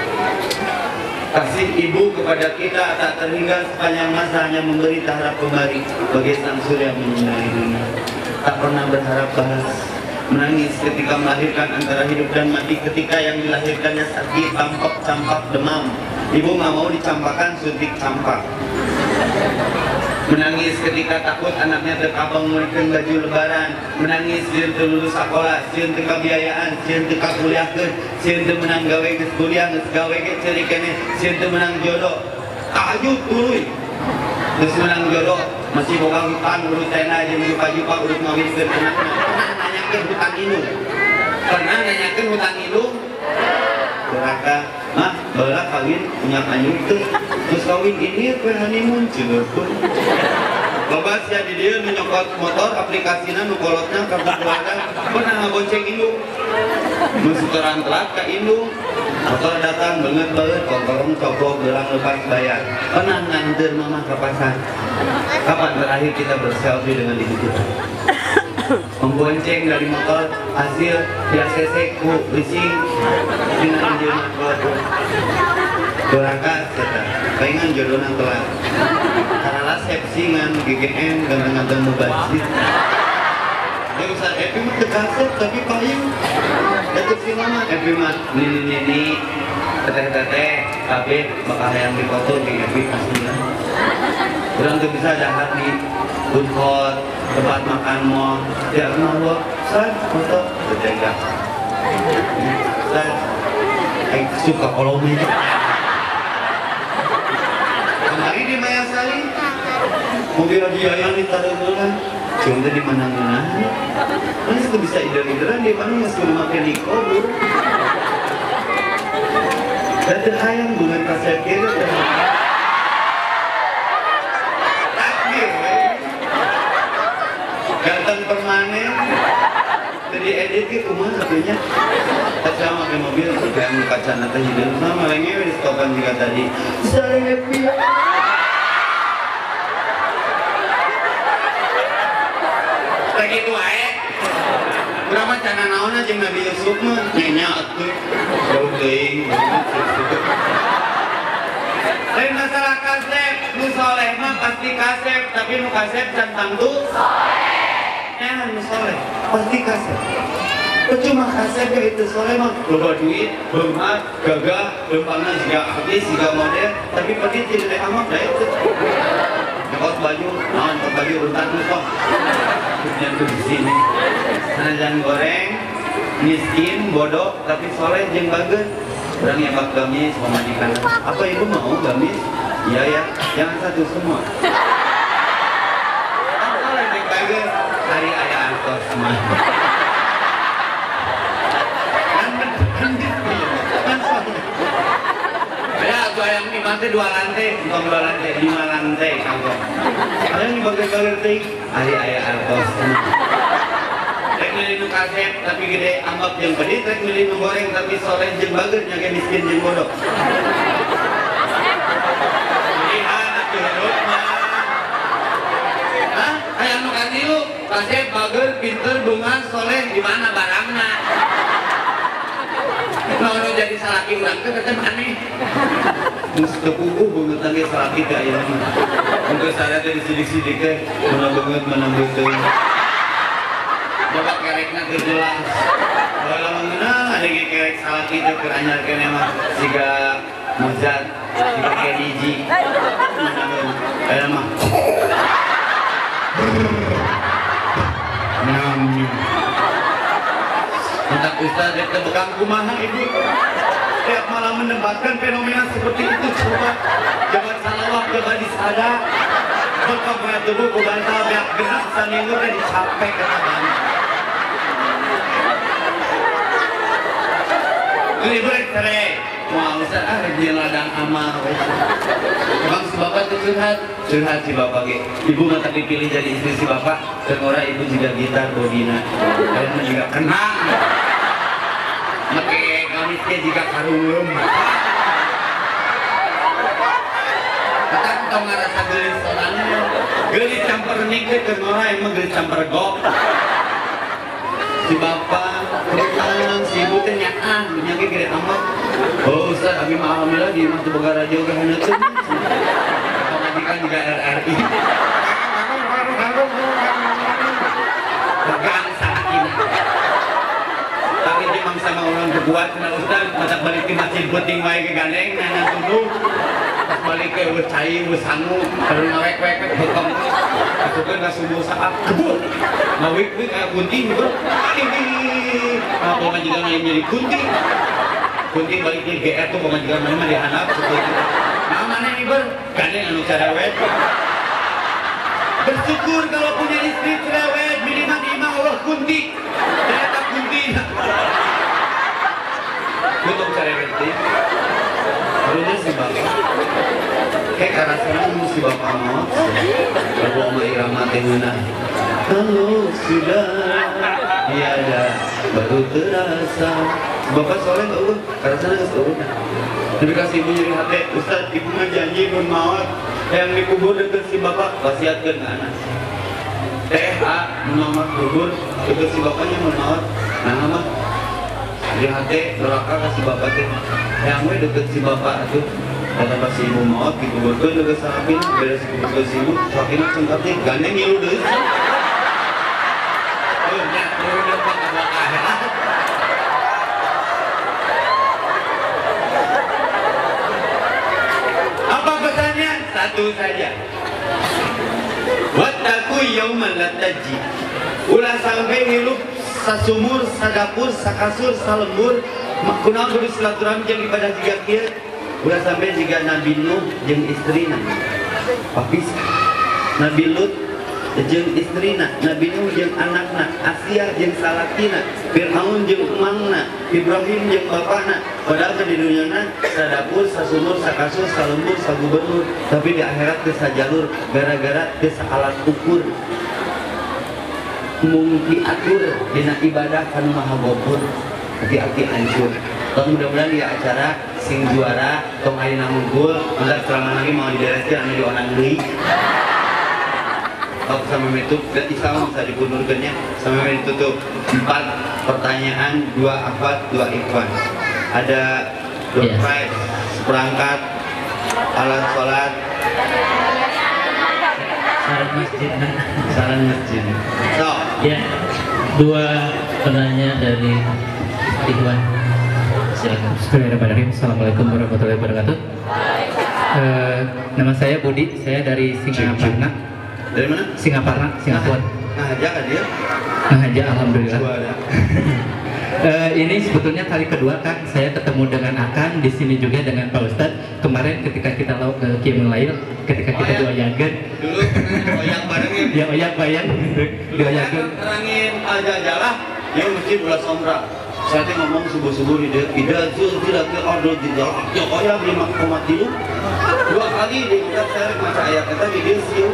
kasih ibu kepada kita tak terhingga sepanjang masa hanya memberi harap kembali bagi sang surya menyinari dunia tak pernah berharap balas menangis ketika melahirkan antara hidup dan mati ketika yang dilahirkannya sakit tampak campak demam. Ibu nggak mau dicampakan suntik campak. Menangis ketika takut anaknya terkabang memberikan baju lebaran. Menangis sieun teu lulus sekolah, sieun teu kabiayaan, sieun teu kakuliahkeun, sieun teu menang gawe geus kuliah, geus gawe ge ceurik keneh, sieun teu menang jodoh. Tahajud tuluy. Geus menang jodoh, masih boga hutang urut tena jeung jupa-jupa urut ngawinkeun anakna. Pernah nanyakeun hutang indung. Pernah nanyakeun hutang indung? neraka. Mah, bala kawin punya anjing itu. Terus kawin ini apa honeymoon cilepun. Loba sia di dieu nu nyokot motor aplikasina nu kolotna kartu keluarga pernah ngabonceng induk. Nu setoran telat ka induk. Motor datang banget banget kongkorong coplok gelang lepas bayar. Pernah nganter mama ke pasar. Kapan terakhir kita berselfie dengan ibu kita? Membonceng dari motor hasil dia sesek ku leasing dina injeuna keluarga. Berangkat kita, pengen jodohna telat. Karena sepsi ngan G G M ganteng-ganteng mubazir. Dia usah Epi mah tekasep tapi payung. Datuk si mama Epi mah nini-nini teteh-teteh tapi bakal yang dipoto di Epi pastinya. Kurang tuh bisa dahar di food court, tempat makan mall. Dia kenal lo, saya foto terjaga. Saya suka kalau ini. Kemarin di Mayasari, mobil dia yang ditaruh duluan, cuma di mana-mana. Mana itu bisa ide-idean di mana masih memakai niko dulu. Dan ayam bukan kasih kira. Ganteng permanen jadi edit gitu mah satunya saya pakai mobil kayak muka cana teh hidup sama lagi di stopan juga tadi saya happy lagi itu aja berapa cana naon aja Nabi Yusuf mah nyenyak tuh jauh ting lain masalah kasep nu soleh mah pasti kasep tapi nu kasep centang tuh nah, soleh pasti kasep. Cuma kasep ya itu soleh mah loba duit, bemat, gagah, lempangna juga habis, juga model, tapi pasti tidak amat dah itu. Nyokot baju, naon nyokot baju runtan tuh kok. Yang tuh di sini. Sanajan goreng, miskin, bodoh, tapi soleh jeung bageun. Urang nyebak gamis, pemajikan. Apa ibu mau gamis? Iya ya, jangan satu semua. Soleh jeung bageun. Hari ayah artos mah ya aku ayam ini mati dua lantai bukan dua lantai, lima lantai kangkong ayam ini bagai-bagai ting hari ayah artos rek milih nu kasep tapi gede ambak jeung pedit rek milih nu goreng tapi soleh jeung bageun nya ge miskin jeung bodoh pilihan atuh hidup mah hah aya nu katilu kasep bager, pinter, bunga, soleh, di mana barangnya? Kalau jadi salaki urang ke kata maneh. Mesti kuku banget lagi salaki ka ieu mah. Engko sadar dari sidik-sidik teh mana banget mana beuteung. Coba kerekna teu jelas. Kalau mengenal ada ge kerek salaki teh keur anyar keneh mah siga Mozart, siga Keniji. Aya mah. Nami entah Ustaz itu bukan kumaha ibu tiap malam mendebatkan fenomena seperti itu coba jangan salawat coba disada bekap kaya tubuh ku bantal biak gerak saminggu dan dicapek kata bani ini berek cerai wah Ustaz ah dia ladang amal emang si bapak itu curhat curhat si bapak ge ibu mah tak dipilih jadi istri si bapak dan orang ibu juga gitar bodina kalian juga kenang make gamisnya juga karungum kata tau ngerasa gelis soalnya gelis campur nikah ke orang emang gelis campur gok si bapak kebetulan si ibu teh nyaan nyake gede amat oh Ustaz abi mah alhamdulillah di mah teu boga radio ge haneuteun pamajikan juga R R I pegang sakina tapi dia mang sama orang berbuat kena Ustaz matak balik ke masjid penting wae ke gandeng nana tuduh pas balik ke wes cai wes sangu kalau ngawek-wek bekom masukkan ke subuh saat kebut ngawik-wik kayak gunting bro apa pamajikan yang jadi gunting gunting balik ke G R tuh pamajikan mah dihanap seperti nah mana ini ber gandeng anu cerewet bersyukur kalau punya istri cerewet minimal di imah Allah kunti ternyata kunti untuk cerewet Lalunya si bapak kayak karena sekarang si bapak mau kalau mau irama tenuna kalau sudah tiada baru terasa bapak soalnya nggak urut karena sana nggak urut tapi kasih ibu nyeri hati Ustaz ibu mah janji mun maut yang dikubur deket si bapak wasiatkeun ke anak T A Muhammad kubur deket si bapaknya mun maut nah mah di hati neraka kasih bapak teh yang gue deket si bapak tuh kata pas ibu maut dikuburkeun deket sakin beres kubur si ibu sakin sengkatnya gandeng ngilu deh apa pesannya? Satu saja. Wattaqu yauman la tajzi. Ulah sampai hirup sasumur, sadapur, sakasur, salembur, kunaon kudu silaturahmi jeung ibadah jiga kieu. Ulah sampai jiga Nabi Nuh jeung istrina. Papis Nabi Lut jeung istrina, Nabi Nuh jeung anakna, Asia jeung salakina, Fir'aun jeung emangna, Ibrahim jeung bapana. Padahal di dunia sadapur, sasumur, sakasur, salembur, sagubernur, tapi di akhirat teu sajalur gara-gara teu alat ukur. Mung diatur dina ibadah kanu maha gopur, hati-hati hancur. Tong mudah-mudahan di acara sing juara tong ayeuna ngumpul, entar ceramah lagi mau dibereskeun anu dionang deui. Kalau sama itu dan Islam bisa dipundurkannya sama ditutup empat pertanyaan dua afad dua ikhwan ada door yes. prize seperangkat alat sholat saran masjid saran masjid so ya dua penanya dari ikhwan silakan. Bismillahirrahmanirrahim. Assalamualaikum warahmatullahi wabarakatuh. Uh, nama saya Budi, saya dari Singaparna. Dari mana? Singaparna, Singapura. Nah, aja kan dia? Nah, aja alhamdulillah. uh, ini sebetulnya kali kedua kan saya ketemu dengan Akan di sini juga dengan Pak Ustadz. Kemarin ketika kita lauk ke Qiyamul Lail, ketika kita doa yagen. Dulu oyak barengin. Ya oyak bayang. Doa yagen. Terangin aja jalah, dia mesti bulan sombra. Saya teh ngomong subuh-subuh di dia, tidak zul tidak ke order di jalan. Ya oyak lima koma tiga. Dua kali di kita saya baca ayat kata di dia siu.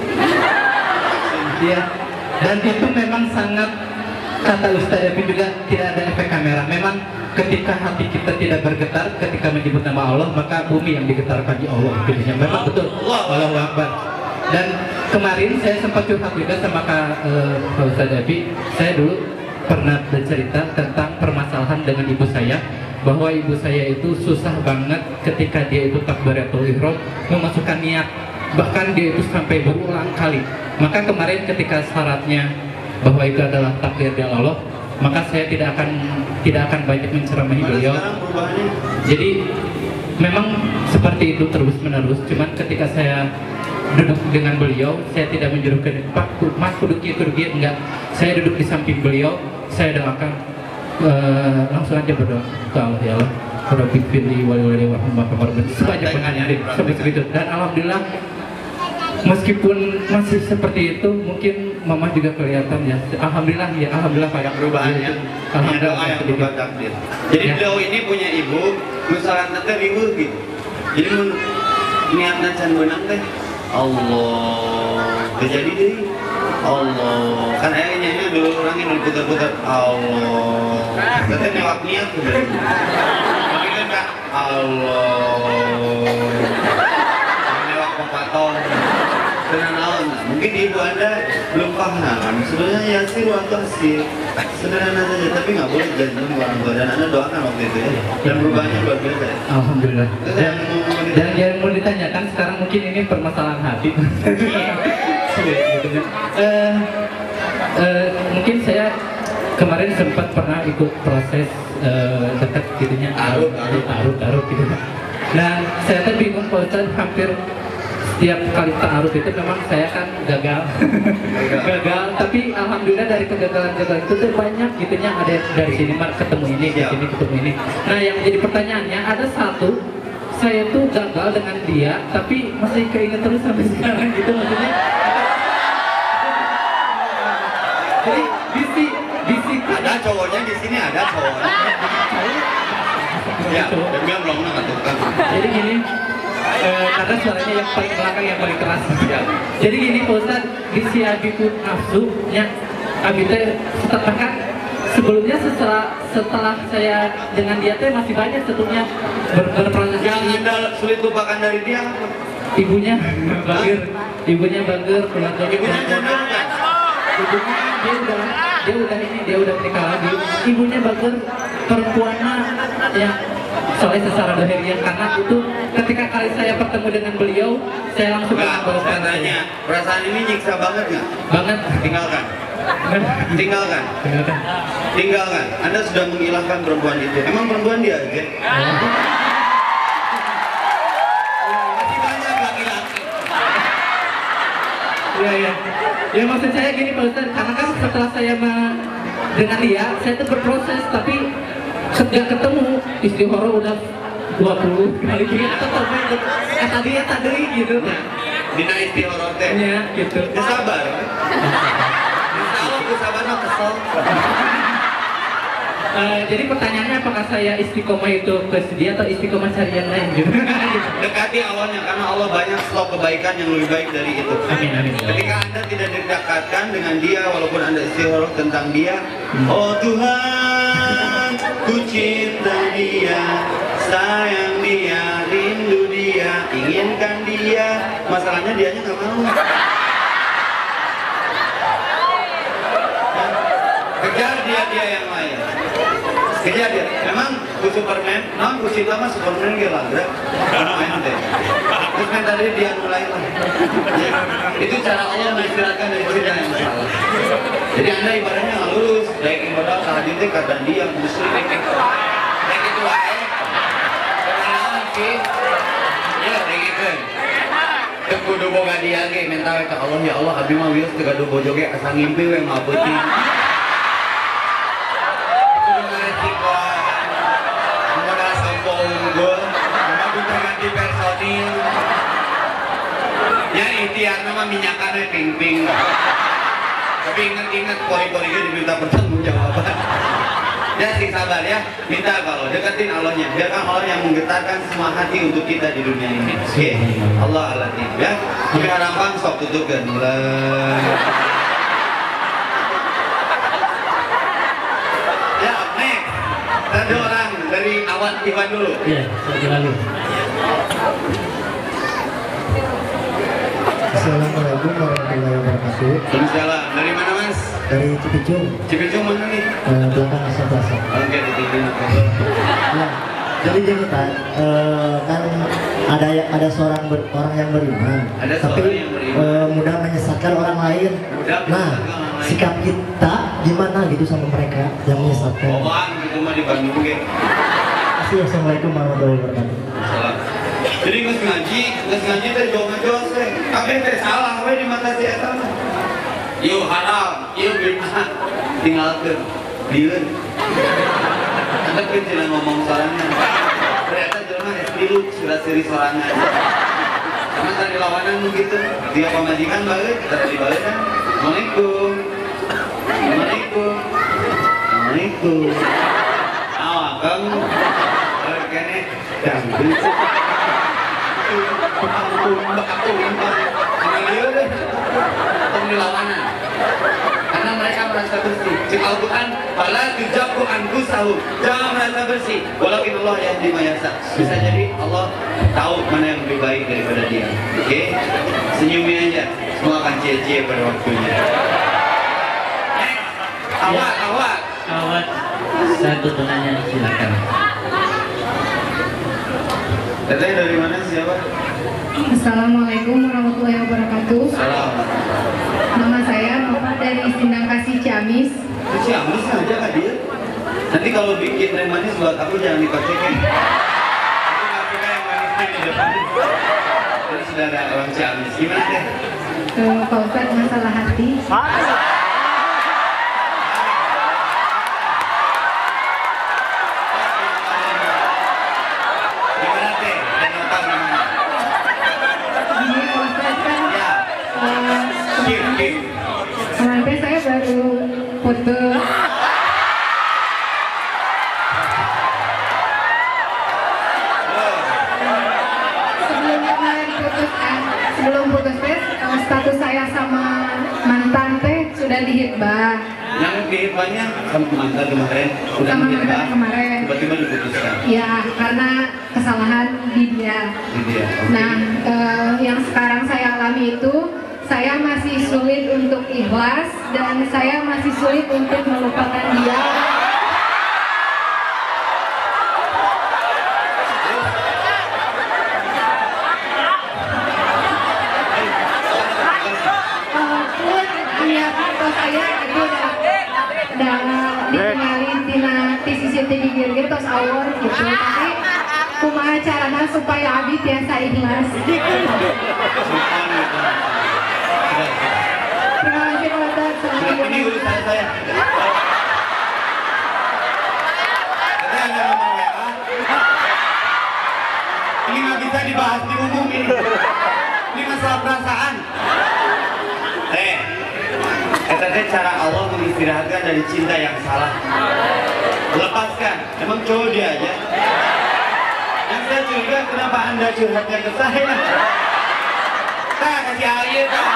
Iya, dan itu memang sangat, kata Ustaz Epi juga tidak ada efek kamera. Memang ketika hati kita tidak bergetar ketika menyebut nama Allah, maka bumi yang digetarkan di Allah. Memang betul. Allahu Akbar. Dan kemarin saya sempat curhat juga sama Kak uh, Ustaz Epi. Saya dulu pernah bercerita tentang permasalahan dengan ibu saya, bahwa ibu saya itu susah banget ketika dia itu takbiratul ihram memasukkan niat, bahkan dia itu sampai berulang kali. Maka kemarin ketika syaratnya bahwa itu adalah takdir dari Allah, maka saya tidak akan tidak akan banyak menceramahi beliau. Jadi memang seperti itu terus menerus. Cuman ketika saya duduk dengan beliau, saya tidak menjuruhkan Pak, Mas kudu kieu kudu kieu, enggak. Saya duduk di samping beliau, saya doakan, uh, langsung aja berdoa ke Allah, ya Allah, Rabbi firli wali wali warahmatullahi wabarakatuh. Sebanyak pengantin seperti itu. Dan alhamdulillah, meskipun masih seperti itu, mungkin Mama juga kelihatan ya. Alhamdulillah ya, alhamdulillah Pak. Perubahannya. Alhamdulillah doa yang berubah takdir. Jadi ya. Beliau ini punya ibu, misalnya teh riweuh gitu. Jadi mun niatna can beunang teh Allah, terjadi deh. Allah, kan ayahnya dulu orangnya dulu putar-putar Allah. Kita nyawak niat tuh. Tapi kan Kak Allah. Nyawak pepatong. Tenang naon, mungkin ibu anda belum paham. Sebenarnya Yasin waktu asih sederhana saja, tapi nggak boleh janji orang tua. Dan anda doakan waktu itu ya. Dan perubahannya luar biasa. Alhamdulillah. Dan, dan yang mau ditanyakan sekarang mungkin ini permasalahan hati. uh, uh, mungkin saya kemarin sempat pernah ikut proses uh, dekat gitunya arut arut arut arut gitu. Nah saya tuh bingung Pak Ustadz, hampir setiap kali ta'aruf itu memang saya kan gagal gagal, tapi alhamdulillah dari kegagalan-kegagalan itu tuh banyak gitunya, ada dari sini ketemu ini, dari sini ketemu ini. Nah yang jadi pertanyaannya, ada satu saya tuh gagal dengan dia tapi masih keinget terus sampai sekarang gitu, maksudnya jadi bisi bisi ada cowoknya di sini, ada cowoknya Ya, gitu. demi Allah nggak tukang. Jadi gini, eh, karena suaranya yang paling belakang yang paling keras. Ya. Jadi gini Pak Ustad, di si Abiku nafsu, nya Abi teh setelah kan sebelumnya setelah setelah saya dengan dia teh masih banyak sebetulnya ber- berproses. Yang anda sulit lupakan dari dia apa? Ibunya bagir, ibunya bagir, keluarganya Ibunya bagir. janda kan? Ibunya dia udah dia udah ini dia udah menikah lagi. Ibunya bagir perempuannya ya soalnya secara doheriah karena itu ketika kali saya bertemu dengan beliau saya langsung Enggak, kenal saya tanya, perasaan ini nyiksa banget nggak? banget. Tinggalkan, tinggalkan, Tinggalkan. tinggalkan. Anda sudah mengilahkan perempuan itu. Emang perempuan dia aja? Masih banyak laki-laki. Iya iya. Ya maksud saya gini Pak Ustadz, karena kan setelah saya ma- dengan dia, saya tuh berproses tapi sejak ketemu istri horor udah dua puluh kali gini atau sampai eh tadi ya tadi gitu. Dina istihoroh teh. Ya gitu. Ya sabar. Insya Allah ku sabar mah kesel. Eh, jadi pertanyaannya apakah saya istiqomah itu ke dia atau istiqomah cari yang lain gitu. Dekati awalnya karena Allah banyak stok kebaikan yang lebih baik dari itu. Amin amin. Ketika Anda tidak didekatkan dengan dia walaupun Anda istihoroh tentang dia, oh Tuhan, ku cinta dia, sayang dia, rindu dia, inginkan dia. Masalahnya dianya nggak mau. Kejar dia dia yang lain. Kejar dia. Memang ku Superman, non ku cinta mah Superman ge lah, main teh. Terus kan tadi dia mulai lah. Ya, itu cara Allah mengistirahatkan dari cinta yang salah. Jadi Anda ibaratnya nggak lurus, baik ibadah tahajud teh kata dia muslim. Baik itu wae. Kenalan sih. Ya, begitu. Teu kudu boga dia ge mental ka Allah ya Allah abdi mah wios teu gaduh bojo ge asa ngimpi we mah peuting. Kudu ngaresiko. Modal sampo unggul, mah kudu ganti personil. Ya ikhtiar mah minyakan we ping-ping. Tapi ingat-ingat pori-pori ge diminta pertanggungjawaban. Ya sih sabar ya, minta kalau deketin Allahnya, biarkan Allah yang menggetarkan semua hati untuk kita di dunia ini. Oke, Allah alatif ya. Tapi harapan sok tutupkan mulai. Ya, next. Satu orang dari Awan Iwan dulu. Iya, saya lalu. Assalamualaikum warahmatullahi wabarakatuh. Waalaikumsalam. Dari mana Mas? Dari Cipicung, Cipicung mana nih? eh, belakang Asal Plaza. Oke, di T V. Ya, jadi gini Pak, eh, kan ada ya- ada seorang ber- orang yang beriman, Ada tapi seorang yang beriman. eh, mudah menyesatkan orang lain. Mudah Nah, menyesatkan orang lain. sikap kita gimana gitu sama mereka yang menyesatkan? Bawaan gitu mah di Bandung ge. Kasih. Assalamualaikum warahmatullahi wabarakatuh. Salah. Jadi nggak ngaji, nggak ngaji teh jauh ngejos teh. Kabeh teh salah we di mata si eta mah. Ieu haram, ieu bid'ah. Tinggalkeun, dieun. Anda kan cina ngomong sorangan. Ternyata jelema es tilu sudah seri sorangan. Karena tadi lawanan begitu, dia pemajikan balik, tadi balik kan. Assalamualaikum. Assalamualaikum. Assalamualaikum. Awak kamu. Kene dangdut. Ampun, ampun, ampun. Dia deh. Tong di lawanan. Karena mereka merasa bersih. Cik Al-Quran, "Fala tujaku anfusahu." Jangan merasa bersih. Walakin Allah yahdi man yasha. Bisa jadi Allah tahu mana yang lebih baik daripada dia. Oke? Senyumi aja. Semua akan cie-cie pada waktunya. Next. Awak, awak. Awat satu penanya silakan. Teteh dari mana siapa? Assalamualaikum warahmatullahi wabarakatuh. Salam. Nama saya Nova dari Sindang Kasih Ciamis. Itu Ciamis aja kak dia. Nanti kalau bikin teh manis buat aku jangan dipakein. Aku nggak suka yang manisnya di depan. Jadi sudah ada orang Ciamis. Gimana deh? Eh, Pak Ustadz, masalah hati. Gimana teh? Dan apa namanya? Ini Pak Ustadz kan Ya. eh, Kim, Kim. kemarin teh saya baru foto. hitbah. Yang di hitbahnya sama mantan kemarin udah Sama hitbah, mantan kemarin. tiba-tiba diputuskan. Ya, karena kesalahan di dia. Di dia. Oke. Nah, eh, yang sekarang saya alami itu, saya masih sulit untuk ikhlas dan saya masih sulit untuk melupakan dia. Walaupun niat atau saya itu udah udah dikenalin tina ti sisi ti bibir gitu tos awor gitu, tapi kumaha carana supaya abi biasa ikhlas. Terima kasih Pak Ustadz. Nah, ini urusan saya. Kita ada nomor W A. Ini nggak bisa dibahas di umum ini. Ini masalah perasaan. Eh, itu teh cara Allah mengistirahatkan dari cinta yang salah. Lepaskan. Emang cowok dia aja. Yang saya curiga kenapa anda curhatnya ke saya? Saya kasih air Pak.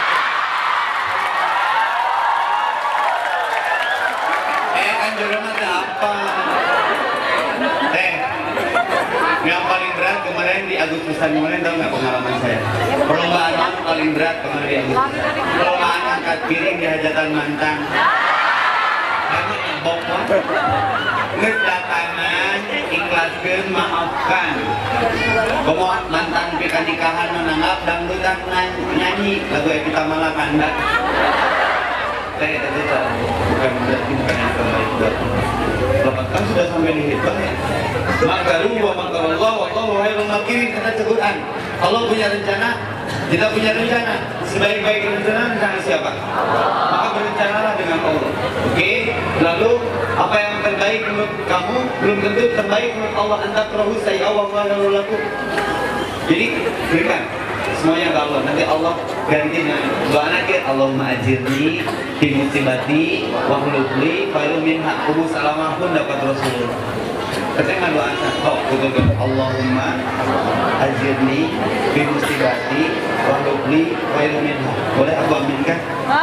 Eh kan jodoh mah apa? Eh, yang paling berat kemarin di Agustusan kemarin tahu nggak pengalaman saya? Perlombaan yang paling berat kemarin di Agustus. Perlombaan angkat piring di hajatan mantan. Kamu ngebok lah. Ngedatangan, ikhlaskan, maafkan. Kamu mantan pika nikahan menanggap dangdutan nyanyi lagu Evita Mala kandak. Saya tadi bukan berarti bukan yang terbaik buat Bapak kan sudah sampai di hitbah ya. Makaru wa makarallah wa Allah khairul makirin kata Al-Quran. Allah punya rencana, kita punya rencana. Sebaik-baik rencana rencana siapa? Maka berencanalah dengan Allah. Oke? Lalu apa yang terbaik menurut kamu belum tentu terbaik menurut Allah. Anta terahu saya Allah khairul lakum. Jadi berikan semuanya ke Allah. Nanti Allah ganti dengan doa nakir. Allahumma ajirni di musibati wa khulufli khairum minha. Umus salamah pun dapat Rasulullah. Ketika doa oh betul Allahumma ajirni di musibati wa khulufli khairum minha. Boleh aku aminkan?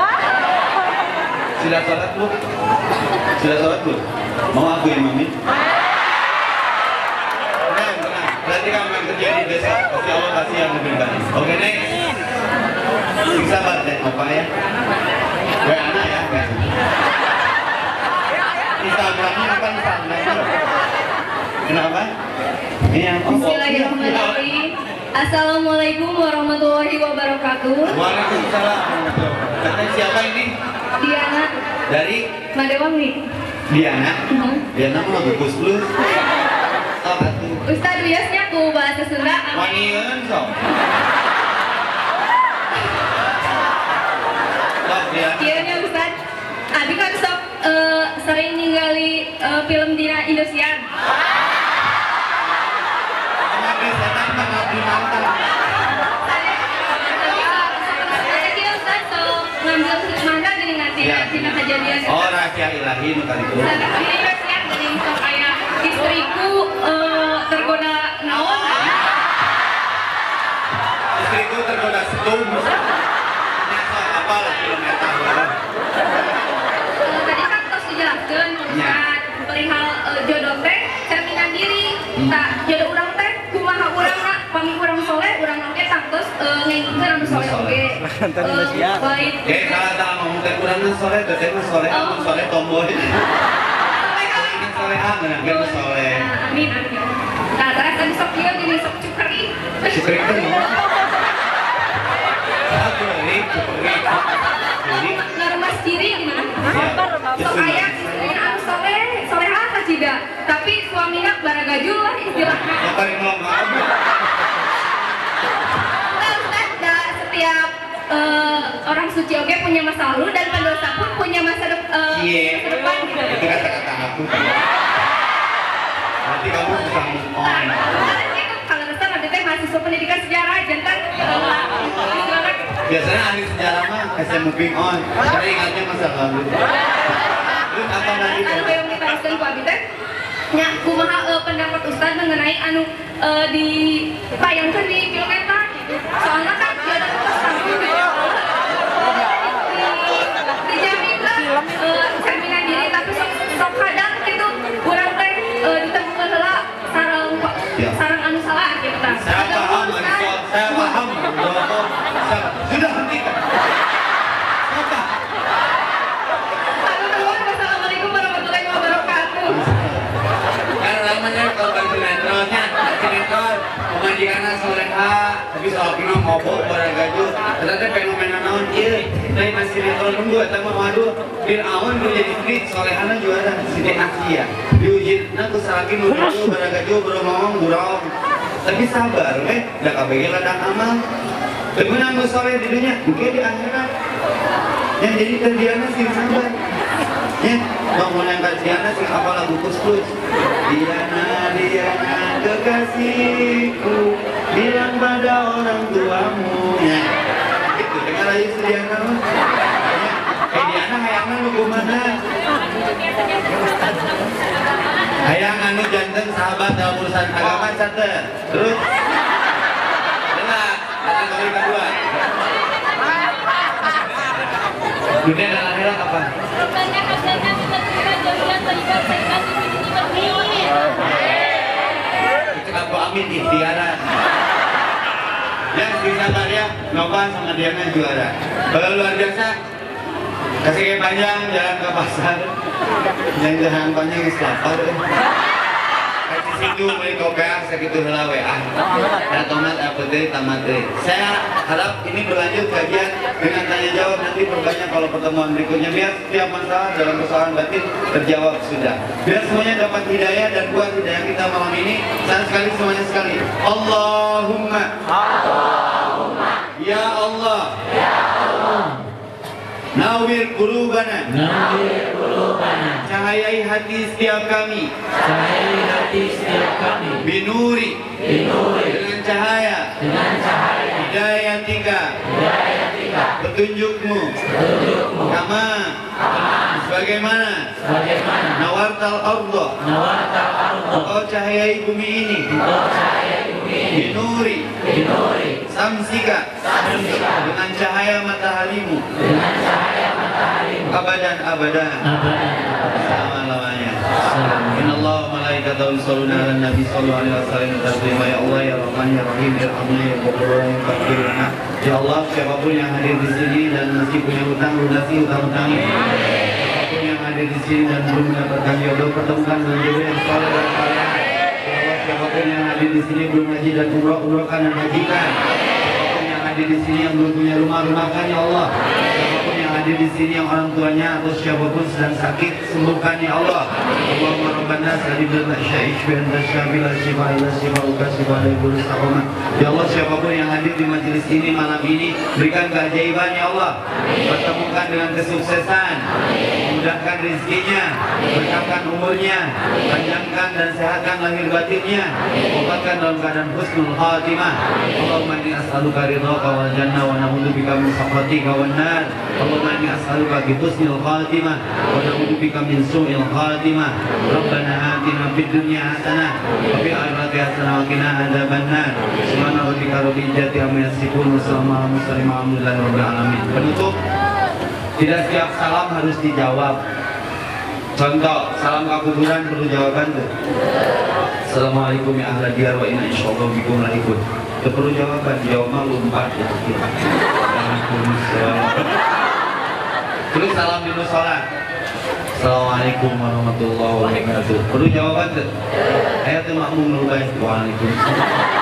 Sudah sholat belum? Sudah sholat belum? Mau aku imamin? Berarti kamu yang terjadi besok, pasti Allah kasih yang lebih baik. Oke, next. Sabar deh, apa ya? Gue anak ya, kan? Instagramnya apa Instagramnya? Kenapa? Ini yang Bismillahirrahmanirrahim. Assalamualaikum warahmatullahi wabarakatuh. Waalaikumsalam. Kata siapa ini? Diana Dari Madewangi. Diana. Mhm. Diana mau gugus plus. Oh, atuh. Ustadz biasanya ku bahasa Sunda. Wangian sok. Sok Diana. Iya nya Ustadz. Abi kan sok eh, sering ningali eh, film dina Indosiar. Kenapa setan mengabdi mantan? Ngambil mana gini ngasih Ya. tina kejadian. Oh, rahasia ilahi nu kali itu. Saya ini siap gini sok kayak istriku eh, tergoda naon. Istriku tergoda setum. Nyasa apa lah kilometer. Eh, Tadi kan terus dijelaskan Ya. Ustaz perihal eh, jodoh teh cerminan diri. Tak jodoh urang teh kumaha urang na pami urang soleh urang oge tangtos ngengkeun anu soleh oge. Eh, Baik. Eh, kalau tak ngomong teh kurang sore, teh mah sore, amun sore tomboy. Ini sore ah, benar benar sore. Nah, amin amin. Nah, terus tadi sok ieu gini sok cukri. Cukri kan? Aku ini cukri. Jadi, Ngeremas diri gimana? ya, Sok aya istrinya anu soleh, solehah kacida. Tapi suaminya baragajul lah istilahnya. yang paling mau ngomong. Nah, Ustaz, da, setiap eh, orang suci oke punya masa lalu dan pendosa pun punya masa, dep eh, Iya. masa depan gitu. Itu kata-kata aku. Nanti kamu bisa move on. Kemarin gitu, kalau Ustaz nanti teh mahasiswa pendidikan sejarah, jantan eh, istilahnya. Biasanya ahli sejarah mah kasih moving on. Karena ingatnya masa lalu. Terus apa lagi? Anu yang diteruskan ku abi teh nya kumaha eh, pendapat Ustaz mengenai anu eh, ditayangkeun di film eta gitu. Soalnya kan dia ada terus sambung gitu. Di- Dijamin tapi soal kino ngobok barang gajuh ternyata fenomena naon iya dari masih sinetron nunggu atau waduh Fir'aun gue jadi fit solehana juara Siti Asia diuji nah tuh salaki nunggu barang gajuh beromong burong tapi sabar eh udah kabeh ladang amal temenang gue soleh di dunia mungkin di akhirat yang jadi terdiana sih sabar ya bangunan kajiannya sih apa lagu kus-kus Diana, Diana kekasihku bilang pada orang tuamu ya itu dengar aja si Diana ya eh Diana hayangnya lu kumana hayang anu jantan sahabat dalam urusan agama catet terus dengar kategori kedua dunia dan akhirat apa? Kenapa amin ikhtiaran yang bisa karya Nova sama Diana juara kalau luar biasa kasih kayak panjang jalan ke pasar yang jalan panjang yang selapar kasih situ beli kopiah segitu hela W A dan tomat apa deh tamat deh saya harap ini berlanjut kajian dengan tanya jawab nanti perbanyak kalau pertemuan berikutnya biar setiap masalah dalam persoalan batin terjawab sudah biar semuanya dapat hidayah dan buat hidayah kita malam ini saya sekali semuanya sekali Allahumma Allahumma ya Allah ya Allah Nawir qulubana Nawir qulubana cahayai hati setiap kami cahayai hati setiap kami binuri binuri dengan cahaya dengan cahaya hidayatika hidayatika petunjukmu petunjukmu kama kama sebagaimana sebagaimana nawartal ardo nawartal ardo engkau cahayai bumi ini engkau cahayai bumi ini binuri binuri samsika samsika dengan cahaya mataharimu dengan cahaya mataharimu abadan abadan abadan selama-lamanya Innallaha wa malaikatahu yusholluna 'alan nabi sallallahu alaihi wasallam taslima ya Allah ya Rahman ya Rahim irhamna ya Ghafur ya Ghafur ya Allah siapapun yang hadir di sini dan masih punya hutang lunasi hutang-hutang siapapun yang hadir di sini dan belum mendapatkan jodoh pertemukan dengan jodoh yang saleh dan saleh ya Allah siapapun yang hadir di sini belum haji dan umrah umrahkan dan hajikan siapapun yang hadir di sini yang belum punya rumah rumahkan ya Allah siapapun yang hadir di sini yang orang tuanya atau siapapun sedang sakit sembuhkan ya Allah Allahumma rabbana salib dan syai'is bi anta syafila shifa ila shifa uka shifa ila ibul saqama ya Allah siapapun yang hadir di majelis ini malam ini berikan keajaiban ya Allah pertemukan dengan kesuksesan mudahkan rezekinya berkahkan umurnya panjangkan dan sehatkan lahir batinnya obatkan dalam keadaan husnul khatimah Allahumma inni as'aluka ridhaka wal jannah wa na'udzubika min sakhatika wan nar Allahumma inni as'aluka bi husnil khatimah wa na'udzubika min su'il khatimah Rabbana atina fid dunya hasanah wa fil akhirati hasanah wa qina adzabannar subhana rabbika rabbil izzati amma yasifun wa salamun alal mursalin walhamdulillahi rabbil alamin penutup tidak setiap salam harus dijawab contoh salam kuburan perlu jawaban tuh Assalamualaikum ya ahla diyar wa inna insyaallah bikum lahikun itu perlu jawaban jawab mah lompat ya terus salam di musola Assalamualaikum warahmatullahi wabarakatuh perlu jawaban tuh ayo tuh makmum dulu baik waalaikumsalam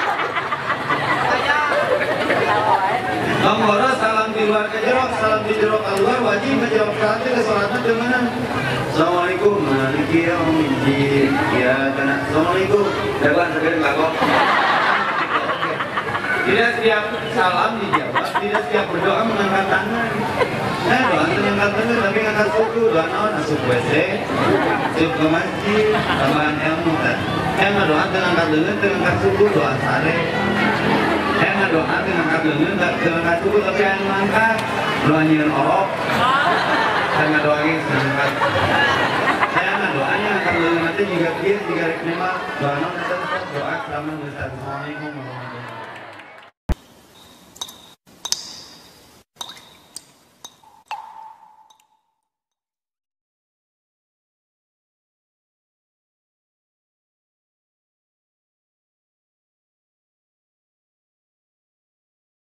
Bang Bora salam di luar kejerok, salam di jerok keluar wajib kejerok salam ke sholatnya di mana? Assalamualaikum, maliki yaumiddin. Ya, karena Assalamualaikum. Dapat sekedar kagok. Tidak setiap salam dijawab, tidak setiap berdoa mengangkat tangan. Nah, doa mengangkat tangan tapi ngangkat suku, doa naon asup W C, asup ke masjid, tambahan ilmu kan. Eh, doa mengangkat tangan, mengangkat suku, doa sare. Saya doa dengan angkat lengan, dengan angkat suku tapi yang mengangkat doa nyiran orok. Saya nggak doain, saya angkat. Saya nggak doanya angkat lengan nanti juga dia jika memang doa non doa selama Assalamualaikum warahmatullahi wabarakatuh.